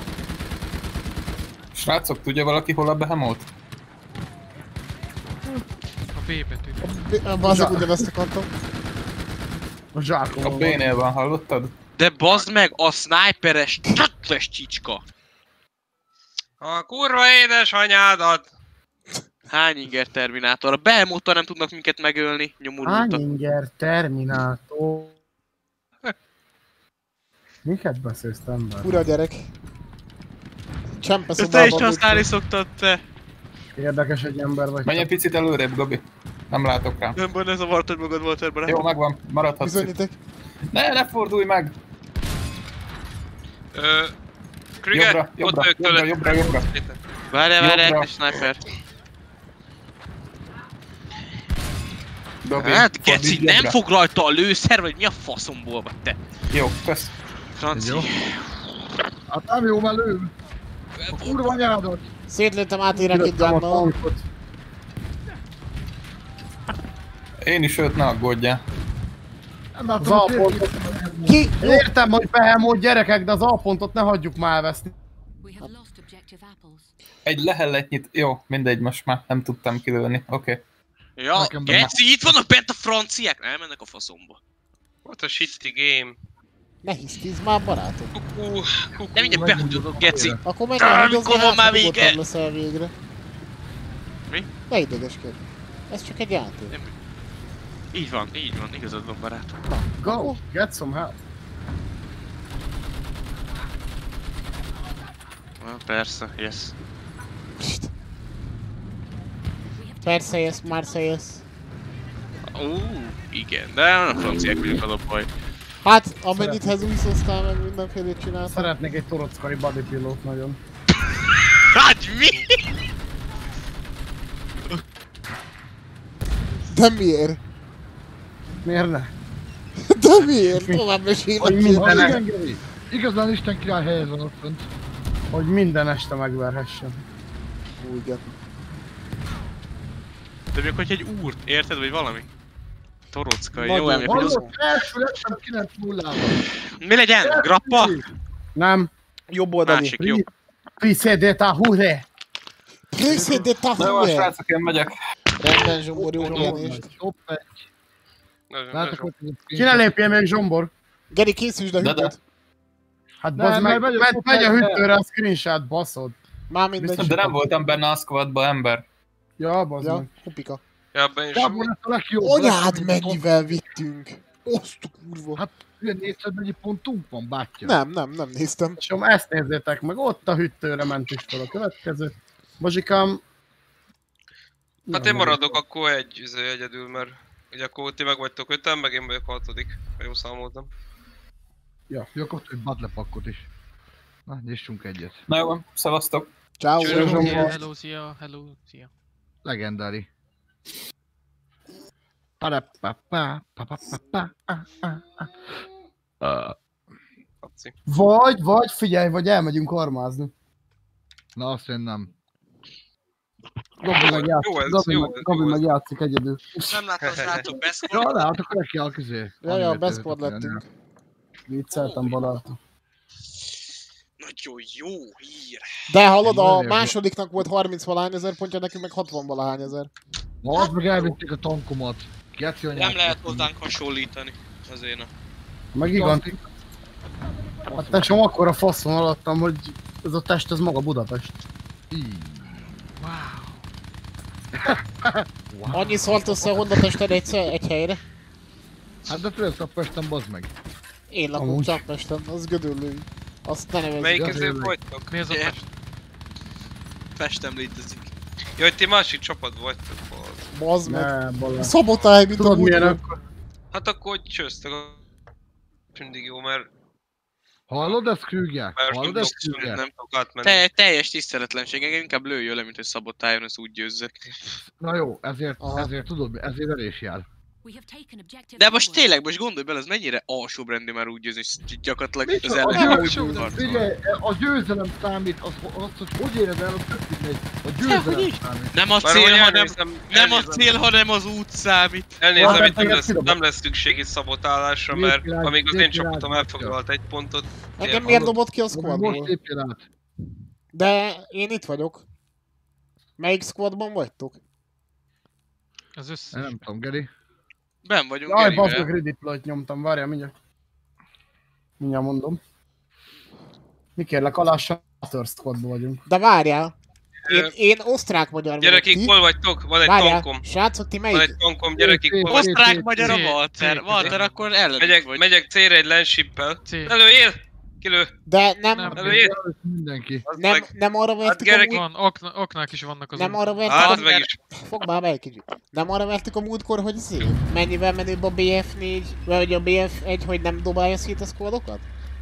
Srácok, tudja valaki hol a Behemoth? A B betű. Bazzik ugyanezt akartam. A zsákom. A B-nél van, hallottad? De bazd meg, a sniperes csatles csicska! A kurva édesanyádat! Hány inger terminátor? A Behemoth-tal nem tudnak minket megölni, nyomorultak. Hányinger terminátor. Miket beszélsz, ember? Ura gyerek. Csempesz Ezt te is használni szoktad, te! Érdekes egy ember vagy. Menj egy picit előrébb, Gabi. Nem látok rá. Nem baj, ne zavartad magad, Walter barát. Jó, megvan. Maradhatsz. Bizonyíték. Ne fordulj meg! Krüger, Jobbra, ott ők jobbra. Várjál, Jobbra. egy sniper. Gabi, Hát, fordulj geci, jobbra. nem fog rajta a lőszer, vagy mi a faszomból vagy te? Jó, kösz. Franci. Jó. Hát nem jó, mert lőm. A kurva anyádat. Szétlőttem átérek egy Kilőttem a gyánnal. tankot. Én is őt ne aggódjál. Nem Az látom, hogy A-pontot. Ki? Értem, hogy Behemoth gyerekek, de az A-pontot ne hagyjuk már elveszni. Egy lehelletnyit, jó, mindegy, most már nem tudtam kilőni, oké. Ja, Nekem geci, itt vannak bent a franciák! Nem mennek a faszomba. What a shitty game. Ne hisztiz már, barátom. Kukú, De mindjárt behúgyodok, geci. Akkor menj Á, el, mikor van már vége? leszel végre. Mi? Ne idegeskedj. Ez csak egy játék. Így van, igazad van, barátom. Go, get some help. Persze, yes. Persze, yes, Marse, yes. Igen, de a franciák vagyunk az a baj. Hát, amennyit hezúszoztál meg mindenfélét csináltál. Szeretnék egy torockai bodypillót nagyon. Hát mi? De miért? Miért ne? De miért? Tovább mesélek. Hogy ki. minden- Ah, igen, Geri. Igazán Isten király helyez van ott fönt. Hogy minden este megverhessen. Úgy. De még hogy egy úrt, érted, vagy valami? Torockai, Nagyon jó emlék, hogy az... Hallott, első lettem 9-0-ban. Mi legyen? Grappa? Nem. Jobb oldali. Másik, jó. Priszédétá huré! Prészét de Na jó, tahúje! srácok, én megyek. Rendben, Zsombor, jó pihenést. Hopp, egy. Látok, hogy ez a Ki ne lépjen még Zsombor? Geri, készülsd a De. hűtőt. Hát Nem, bazd meg, mert megy a hűtőre a screenshot, baszod. Már mindegy. De nem voltam benne a squadba, ember. Ja, bazd Ja, meg. hupika. Ja, abban is. Gábor lesz a legjobb. Anyád, mennyivel vittünk. Osztu kurva. Hát, ilyen 400 mennyi pontunk van, bátyja? Nem néztem. És ezt nézzétek meg, ott a hűtőre mentünk fel a következő. Bozsikám... Hát én maradok akkor egyedül, mert ugye akkor ti meg vagytok 5-en, meg én vagyok 6-dik, ha jól számoltam. Jó, akkor egy badlepakkot is. Na, nyissunk egyet. Na jó, szevasztok. Ciao. Cső, Hello, hello, szia. Legendári. Parapapá, papapapá, Kapci. Vagy figyelj, vagy elmegyünk armázni. Na azt én nem. Gabi meg Jó ez, játszik, jó ez, Gabi jó ez. meg játszik egyedül. Nem láttam, srácok, Ja, beszkólt. de hát akkor neki a közé. Ja, ja, beszport lettünk. Vicceltem barátom. Nagyon jó hír. De hallod, a Nagyon jó. másodiknak volt 30 valahány ezer pontja, nekünk meg 60 valahány ezer. Ma az meg elvitték a tankomat. Geci anyát. Nem lehet hozzánk hasonlítani. Azért na. Meg igaz, hát tesóm akkora faszon alattam, hogy ez a test, ez maga Budapest. Így. Annyi szólt össze a Honda tested egy helyre. Hát de főleg a Pesten, bazd meg. Én lakom Amúgy. Csakpesten, az gödöllői. Azt ne nevezzük. Melyik igaz, közül tényleg. vagytok? Mi az a Pest? Pestem létezik. Jaj, ti másik csapat vagytok, bazd. Bazd meg. Ne, Balázs. Szabotály, mint a Tudod milyen múltkor. akkor? Hát akkor hogy csőztek a... Mindig jó, mert Hallod ezt, Krüger? Hallod ezt, Krüger? nem tudok átmenni. Teljes tiszteletlenség, engem inkább lőjön le, mint hogy szabotáljon, ezt úgy győzzek. Na jó, ezért Aha. tudod, ezért el is jár. De most tényleg, most gondolj bele, az mennyire alsóbrendű már úgy győzni, hogy gyakorlatilag Mit az a ellen győzelem? Figyelj, a győzelem számít, az hogy éred el, az tök mindegy. A győzelem számít. Nem a cél, hanem az út számít. Elnézem, itt nem lesz szükség itt szabotálásra, mert amíg az én csapatom elfoglalt egy pontot... Engem miért dobott ki a squadból? Most lépjél át. De én itt vagyok. Melyik squadban vagytok? Az összes. Nem tudom, Geri. Ben vagyunk Jaj, Gerivel. bazdmeg redeployt nyomtam, várjál mindjárt. Mindjárt mondom. Mi kérlek, alá Shatter Squadban vagyunk. De várjál. Én osztrák-magyar vagyok. Gyerekek, hol vagytok? Van egy tankom. Srácok, ti Van egy melyik? tankom, gyerekek, hol vagytok? Osztrák-magyar a Walter. Walter, akkor ellenünk vagy. Megyek célra egy landshippel. C. Előél! Kilő! De nem Előél! Mindenki. nem arra vertük Gerek- a múlt... Van, oknák is vannak az Nem arra vertük Hát, a... meg is. Fog már be egy kicsit. Nem arra vertük a múltkor, hogy mennyivel menőbb a BF4, vagy a BF1, hogy nem dobálja szét a squadokat?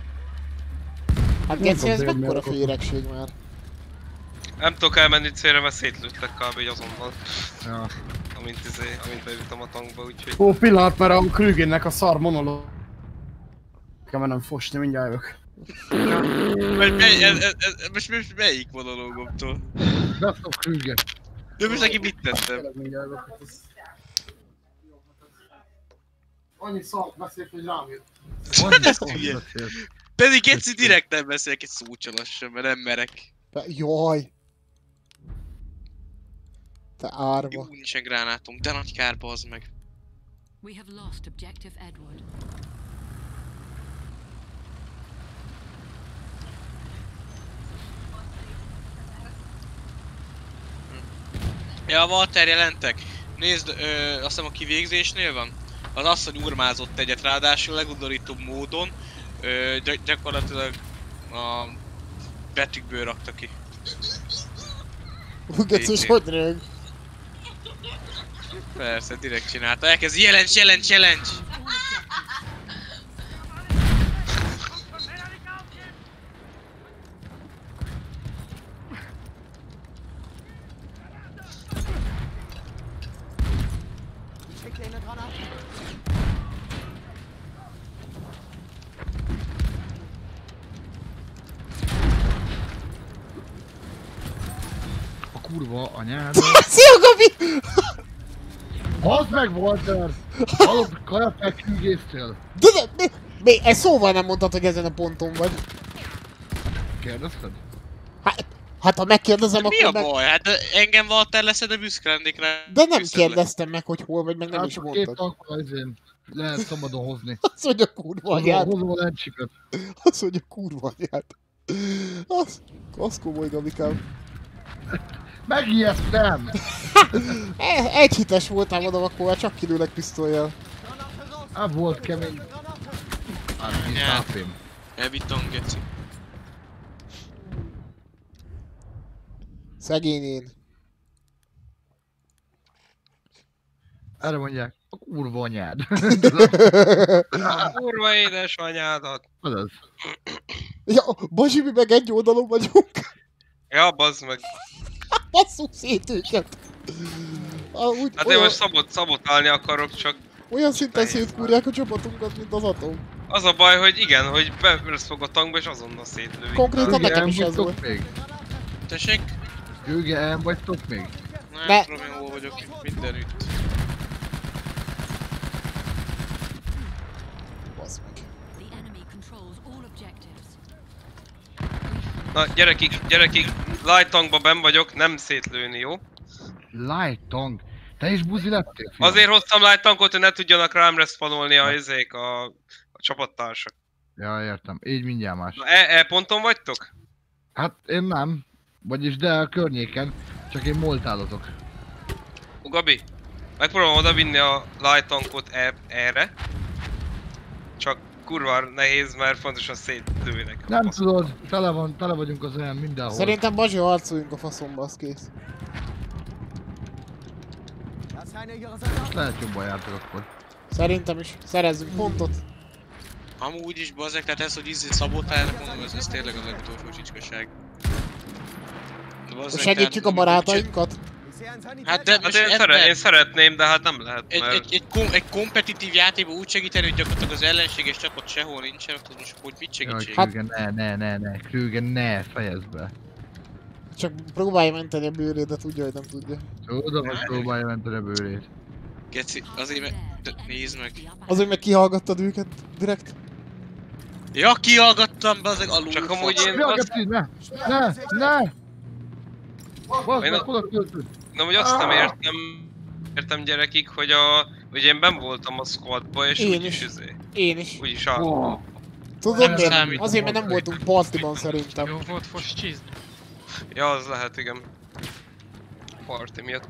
Hát Geci, ez mekkora féregség már? Nem tudok elmenni célra, mert szétlőttek kb. Azonnal. Ja. Amint bejutom a tankba, úgyhogy... Ó, pillanat, mert a Krügernek a szar monológ. Kell mennem fosni, mindjárt jövök. Most melyik monológomtól? Beszok Krüger. De most neki mit tettem? Tényleg mindjárt jövök. Annyi szart beszélt, hogy rám jött. Pedig Geci direkt nem beszélek egy szócsa lassan, mert nem merek. Jaj! Te árva. Jó, nincsen gránátom, de nagy kár, bazd meg. We have lost objective Edward. Ja, Walter, jelentek. Nézd, azt hiszem a kivégzésnél van. Az asszony urmázott egyet, ráadásul legundorítóbb módon. Gyakorlatilag a betűkből rakta ki. Geci, és hogy rög? Persze, direkt csinálta. Elkezd challenge! A kurva anyád. Szia, Gabi! Bazd meg, Walter! Hallod, kajafel Krügésztől. De mi? Ezt szóval nem mondtad, hogy ezen a ponton vagy. Kérdezted? Hát ha megkérdezem, Mi a akkor meg... baj? Hát engem Walter lesz, de büszke lennék rá. De nem kérdeztem meg, hogy hol vagy, meg nem is Két mondtad. tankol izén lehet szabadon hozni. Az, hogy a kurva anyád. Hozom a lencsiket. Az, hogy a kurva anyád. Az komoly, Gabikám. Megijesztem! Egy hites voltál, mondom, akkor már csak kilőlek pisztollyal. Hát volt kemény. Hát mint Ja. AP-m. Elvittem, Geci. Szegény én. Erre mondják, a kurva anyád. A kurva édesanyádat! Az. Ja, Bazsi, mi meg egy oldalon vagyunk. Ja, bazd meg. Basszuk szét őket. Úgy, Hát én most szabotálni akarok, csak olyan szinten szétkúrják a csapatunkat, mint az atom. az a baj, hogy igen, hogy fog a tankba és azonnal szétlődik. Konkrétan nekem is ez vagytok volt. még? Tessék? Gőge, el vagytok még? Nem tudom én hol vagyok, mindenütt. Bassz meg. The enemy controls all objectives. Na, gyerekek, light tankba benn vagyok, nem szétlőni, jó? Light tank. Te is buzi lettél, fiam? Azért hoztam light tankot, hogy ne tudjanak rám respawnolni a izék, a csapattársak. Ja, értem. Így mindjárt más. Na, E ponton vagytok? Hát én nem. Vagyis de a környéken. Csak én moltálotok. Gabi, megpróbálom oda vinni a light tankot erre. Csak kurva nehéz, mert fontosan szétlőnek. Nem tudod, tele vagyunk az olyan mindenhol. Szerintem Bazsi, harcoljunk a faszomba, az kész. Most lehet jobban jártok akkor. Szerintem is. Szerezzünk pontot. Amúgy is bazzek, tehát ez, hogy szabotálnak, mondom, ez tényleg az legutolsó csicskaság. Segítjük a barátainkat. Hát de most én szeretném, de hát nem lehet, mert... egy kompetitív játékban úgy segíteni, hogy gyakorlatilag az ellenséges csapat sehol nincsen, akkor most hogy mit segítség? Jaj, Krüger, ne, Krüger, ne, fejezd be. Csak próbálj menteni a bőrét, de tudja, hogy nem tudja. Tudom, hogy próbálja menteni a bőrét. Geci, azért mert... Nézd meg. Azért meg kihallgattad őket direkt? Ja, kihallgattam be az alul. Csak amúgy én Geci, ne! Bazd meg, hol a költőd? Na, hogy azt nem értem gyerekik, hogy én benn voltam a squadba, és úgyis Én is. Úgyis Tudod miért? Azért, mert nem voltunk partiban szerintem. Jó volt fos cheese. Ja, az lehet, igen. Party miatt.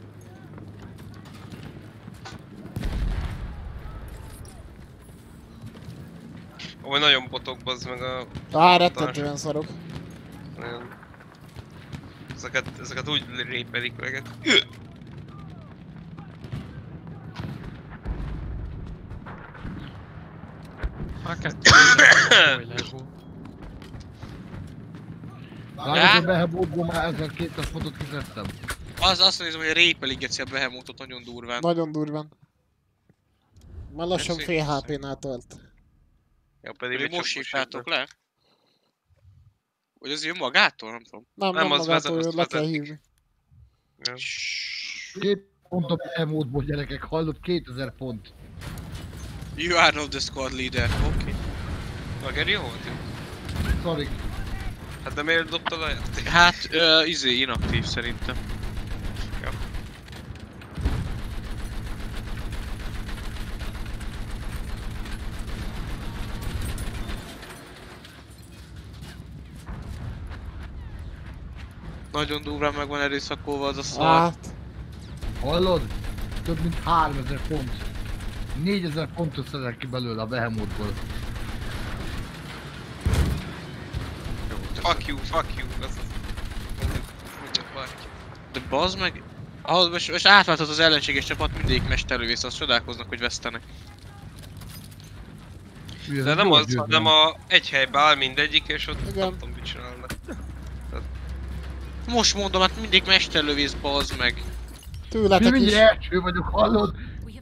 Ó, nagyon botok, bazd meg a... Rettentően szarok. Nagyon... Ezeket úgy répelik leget. Már kettő. Várj, a Behemothból már 1200 pontot kiszedtem. Azt nézem, hogy répelik Geci a Behemothot nagyon durván. Nagyon durván. Már lassan fél HP-nál tölt. Ja, pedig most hívtátok le? Vagy az jön magától? Nem tudom. Nem magától, le kell hívni. 2 pont a Behemothból, gyerekek, hallott 2000 pont. You are not the squad leader, oké. A Geri hol volt? Sorry. Hát de miért dobtad a játék? Hát, inaktív szerintem. Ja. Nagyon durván meg van erőszakolva az a szar. Hát. Hallod? Több mint 3000 pont. 4000 pontot szedek ki belőle a Behemothból. Fuck you, De bazd meg... Ahhoz most átváltott az ellenséges csapat, mindegyik mesterlövész, azt csodálkoznak, hogy vesztenek. De nem az, hanem egy helybe áll mindegyik, és ott nem tudom mit csinálnak. Most mondom, hát mindig mesterlövész, bazd meg. Tőletek is. Első vagyok, hallod?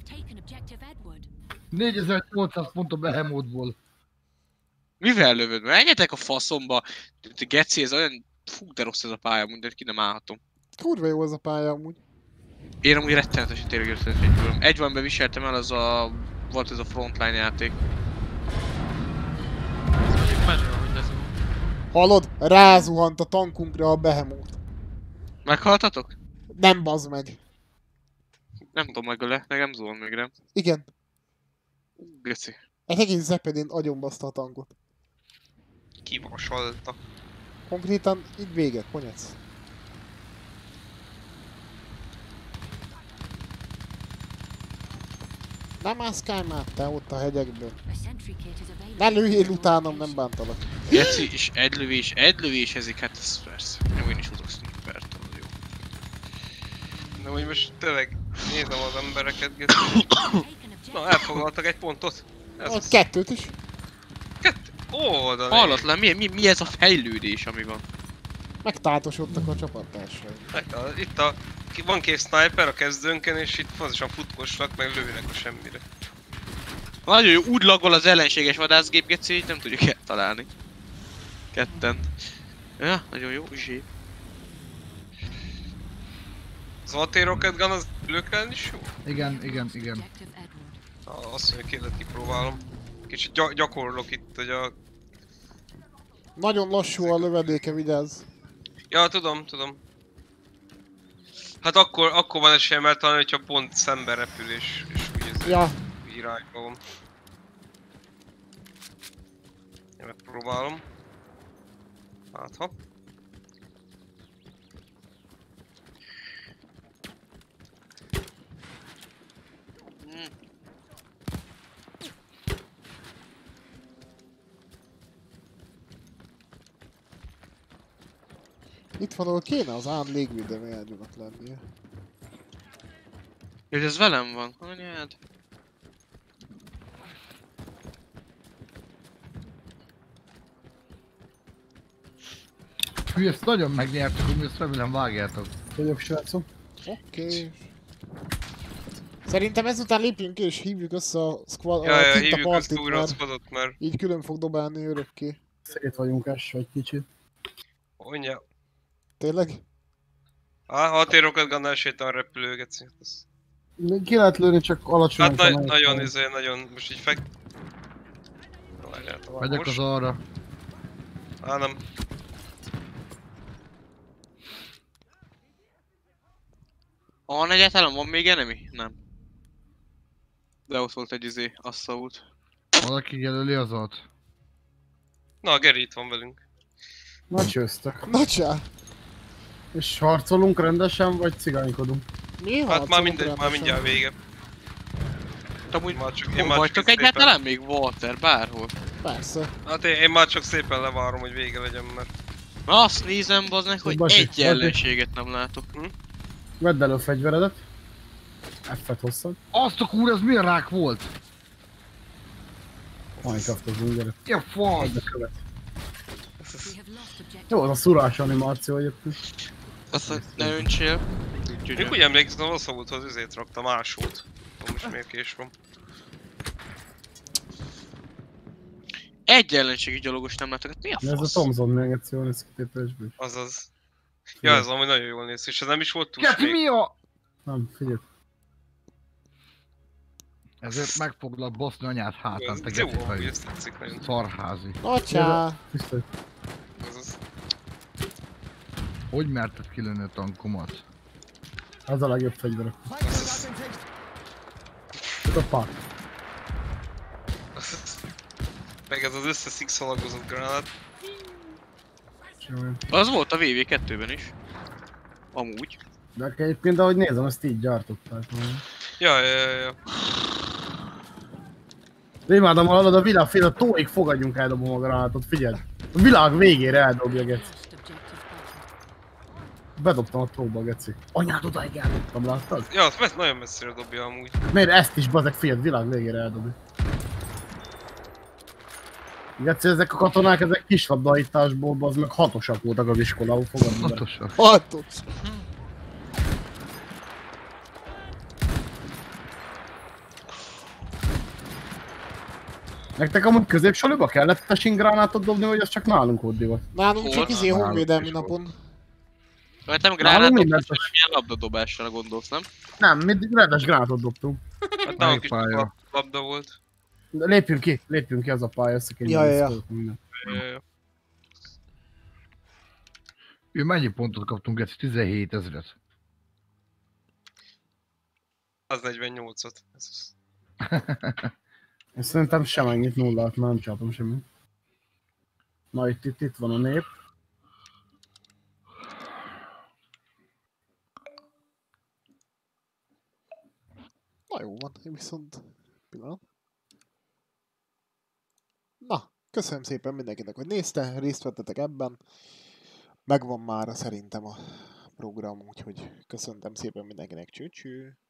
4800 pont a Behemothból. Mivel lövöd? Menjetek a faszomba! Geci, ez olyan... Fú, de rossz ez a pálya, mindent ki nem állhatom. Kurva jó ez a pálya amúgy. Én amúgy rettenetesen tényleg értetlenül. Egy van beviseltem el, az a... Volt ez a Frontline játék. Menő, ahogy lezuhant. Hallod? Rázuhant a tankunkra a Behemoth. Meghaltatok? Nem bazd meg. Nem tudom meg nem zuhant még, nem? Igen. Geci. Egy egész Zeppelin agyonbaszta a tankot. Kivasalta. Konkrétan így vége, konyec. Nem mászkálj már, te ott a hegyekből. Ne lőjél utánam, nem bántalak. Geci, és egy lövésezik, hát ez persze. Jó, én is hozok snipert, az jó. De hogy most tényleg nézem az embereket, Geci. Na, elfoglaltak egy pontot. Az kettőt is. Ó, de hallatlan, mi ez a fejlődés, ami van? Megtátosodtak a csapattársai. Itt van két sniper a kezdőnken, és itt fontosan futkosnak, meg lőnek a semmire. Nagyon jó, úgy laggol az ellenséges vadászgép, Geci, így nem tudjuk eltalálni. Ketten. Ja, nagyon jó, zsép. Az AT Rocket Gun az lőkren is jó? Igen. Azt mondja, kélet kipróbálom. Kicsit gyakorlok itt, hogy a... Nagyon lassú a lövedéke, vigyázz. Ja, tudom. Hát akkor van esélyem eltalálni, hogyha pont szemben repül és úgy irányba van. Én megpróbálom. Hát ha. Itt van, ahol kéne az ám légvédelmi ágyúnak lennie. Jó, ez velem van, anyád. Hű, ezt nagyon megnyertük, hogy ezt remélem vágjátok. Vagyok, srácok. Oké. Szerintem ezután lépjünk ki és hívjuk össze a squad, Ja, a hívjuk össze partit, újra a mert squadot, mert... így külön fog dobálni örökké. Szét vagyunk esve egy kicsit. Mondja. Tényleg? Hatérokat gannál sétál repülőgeci. Ki lehet lőni, csak alacsonyan Hát kell nagyon, nagyon, most így fek... Megyek az arra. Nem. Van egyáltalán, van még enemy? Nem. De ott volt egy asszault. Valaki jelöli az alt. Na, Geri itt van velünk. Na csőztök. Na csá! És harcolunk rendesen, vagy cigánykodunk? Mi Hát már mindegy, már mindjárt vége. Amúgy Én már vagytok egyáltalán még Walter, bárhol? Persze. Hát én már csak szépen levárom, hogy vége legyen, mert... Na azt nézem, bazdmeg, hogy Basi, egy ellenséget nem látok. Vedd elő a fegyveredet. F-et hosszad. Azt a kúr, ez milyen rák volt? Minecraftozunk, gyere. Ilyen fasz! De követ. We have lost objective. Jó, az a szurás animáció egyébként. Azt ne öntsél. Még úgy emlékszem, az asszavulthoz üzét raktam, ásót. Most miért kés van. Egy ellenségi gyalogos nem látok, hát mi a Ez a fasz? Thomson még egyszer van, ez kitépésből. Azaz. Ja, ez amúgy nagyon jól néz ki, és ez nem is volt túl Geci, mi a... Nem, figyelj. Ezért meg foglak baszni anyád hátán, te Ez jó, geci amúgy fejű. ezt tetszik nagyon. Szarházi. Na csá! Tisztelt. Azaz. Hogy merted kilőni a tankomat? Ez a legjobb fegyverek. Ez a pár. Meg ez az összeszikszalagozott granát. Az volt a VV2-ben is. Amúgy. De egyébként, ahogy nézem, ezt így gyártották. Ja. De imádom, hallod, a világ fél a tóig fogadjunk eldobom a granátot, figyeld. A világ végére eldobja, geci. Lost objective butter. Bedobtam a tóba, geci. Anyád, odáig eldobtam, láttad? Ja, azt nagyon messzire dobja amúgy. Miért ezt is, bazeg, figyeld, világ végére eldobja. Geci, ezek a katonák, ezek kislabdaításból, bazd meg hatosak voltak az iskolában, fogadni be. Hatosak. Hatos! Nektek amúgy középsoliba kellett tessin gránátot dobni, vagy az csak nálunk volt divat? Nálunk csak Hol? honvédelmi napon. Mert nem Nálunk gránátot, mindent hanem ilyen labdadobásra gondolsz, nem? Nem, mindig rendes gránátot dobtunk. Hát nálunk is pálya? labda volt. De lépjünk ki az a pálya, összekérdezünk. Ja. Ja. Ő mennyi pontot kaptunk, Geci? 17 000-et. 148-ot. Én szerintem sem ennyit nullát, már nem csináltam semmit. Na itt van a nép. Na jó van, én viszont... Pillanat. Na, köszönöm szépen mindenkinek, hogy nézte, részt vettetek ebben. Megvan már szerintem a program, úgyhogy köszöntem szépen mindenkinek, cső-cső.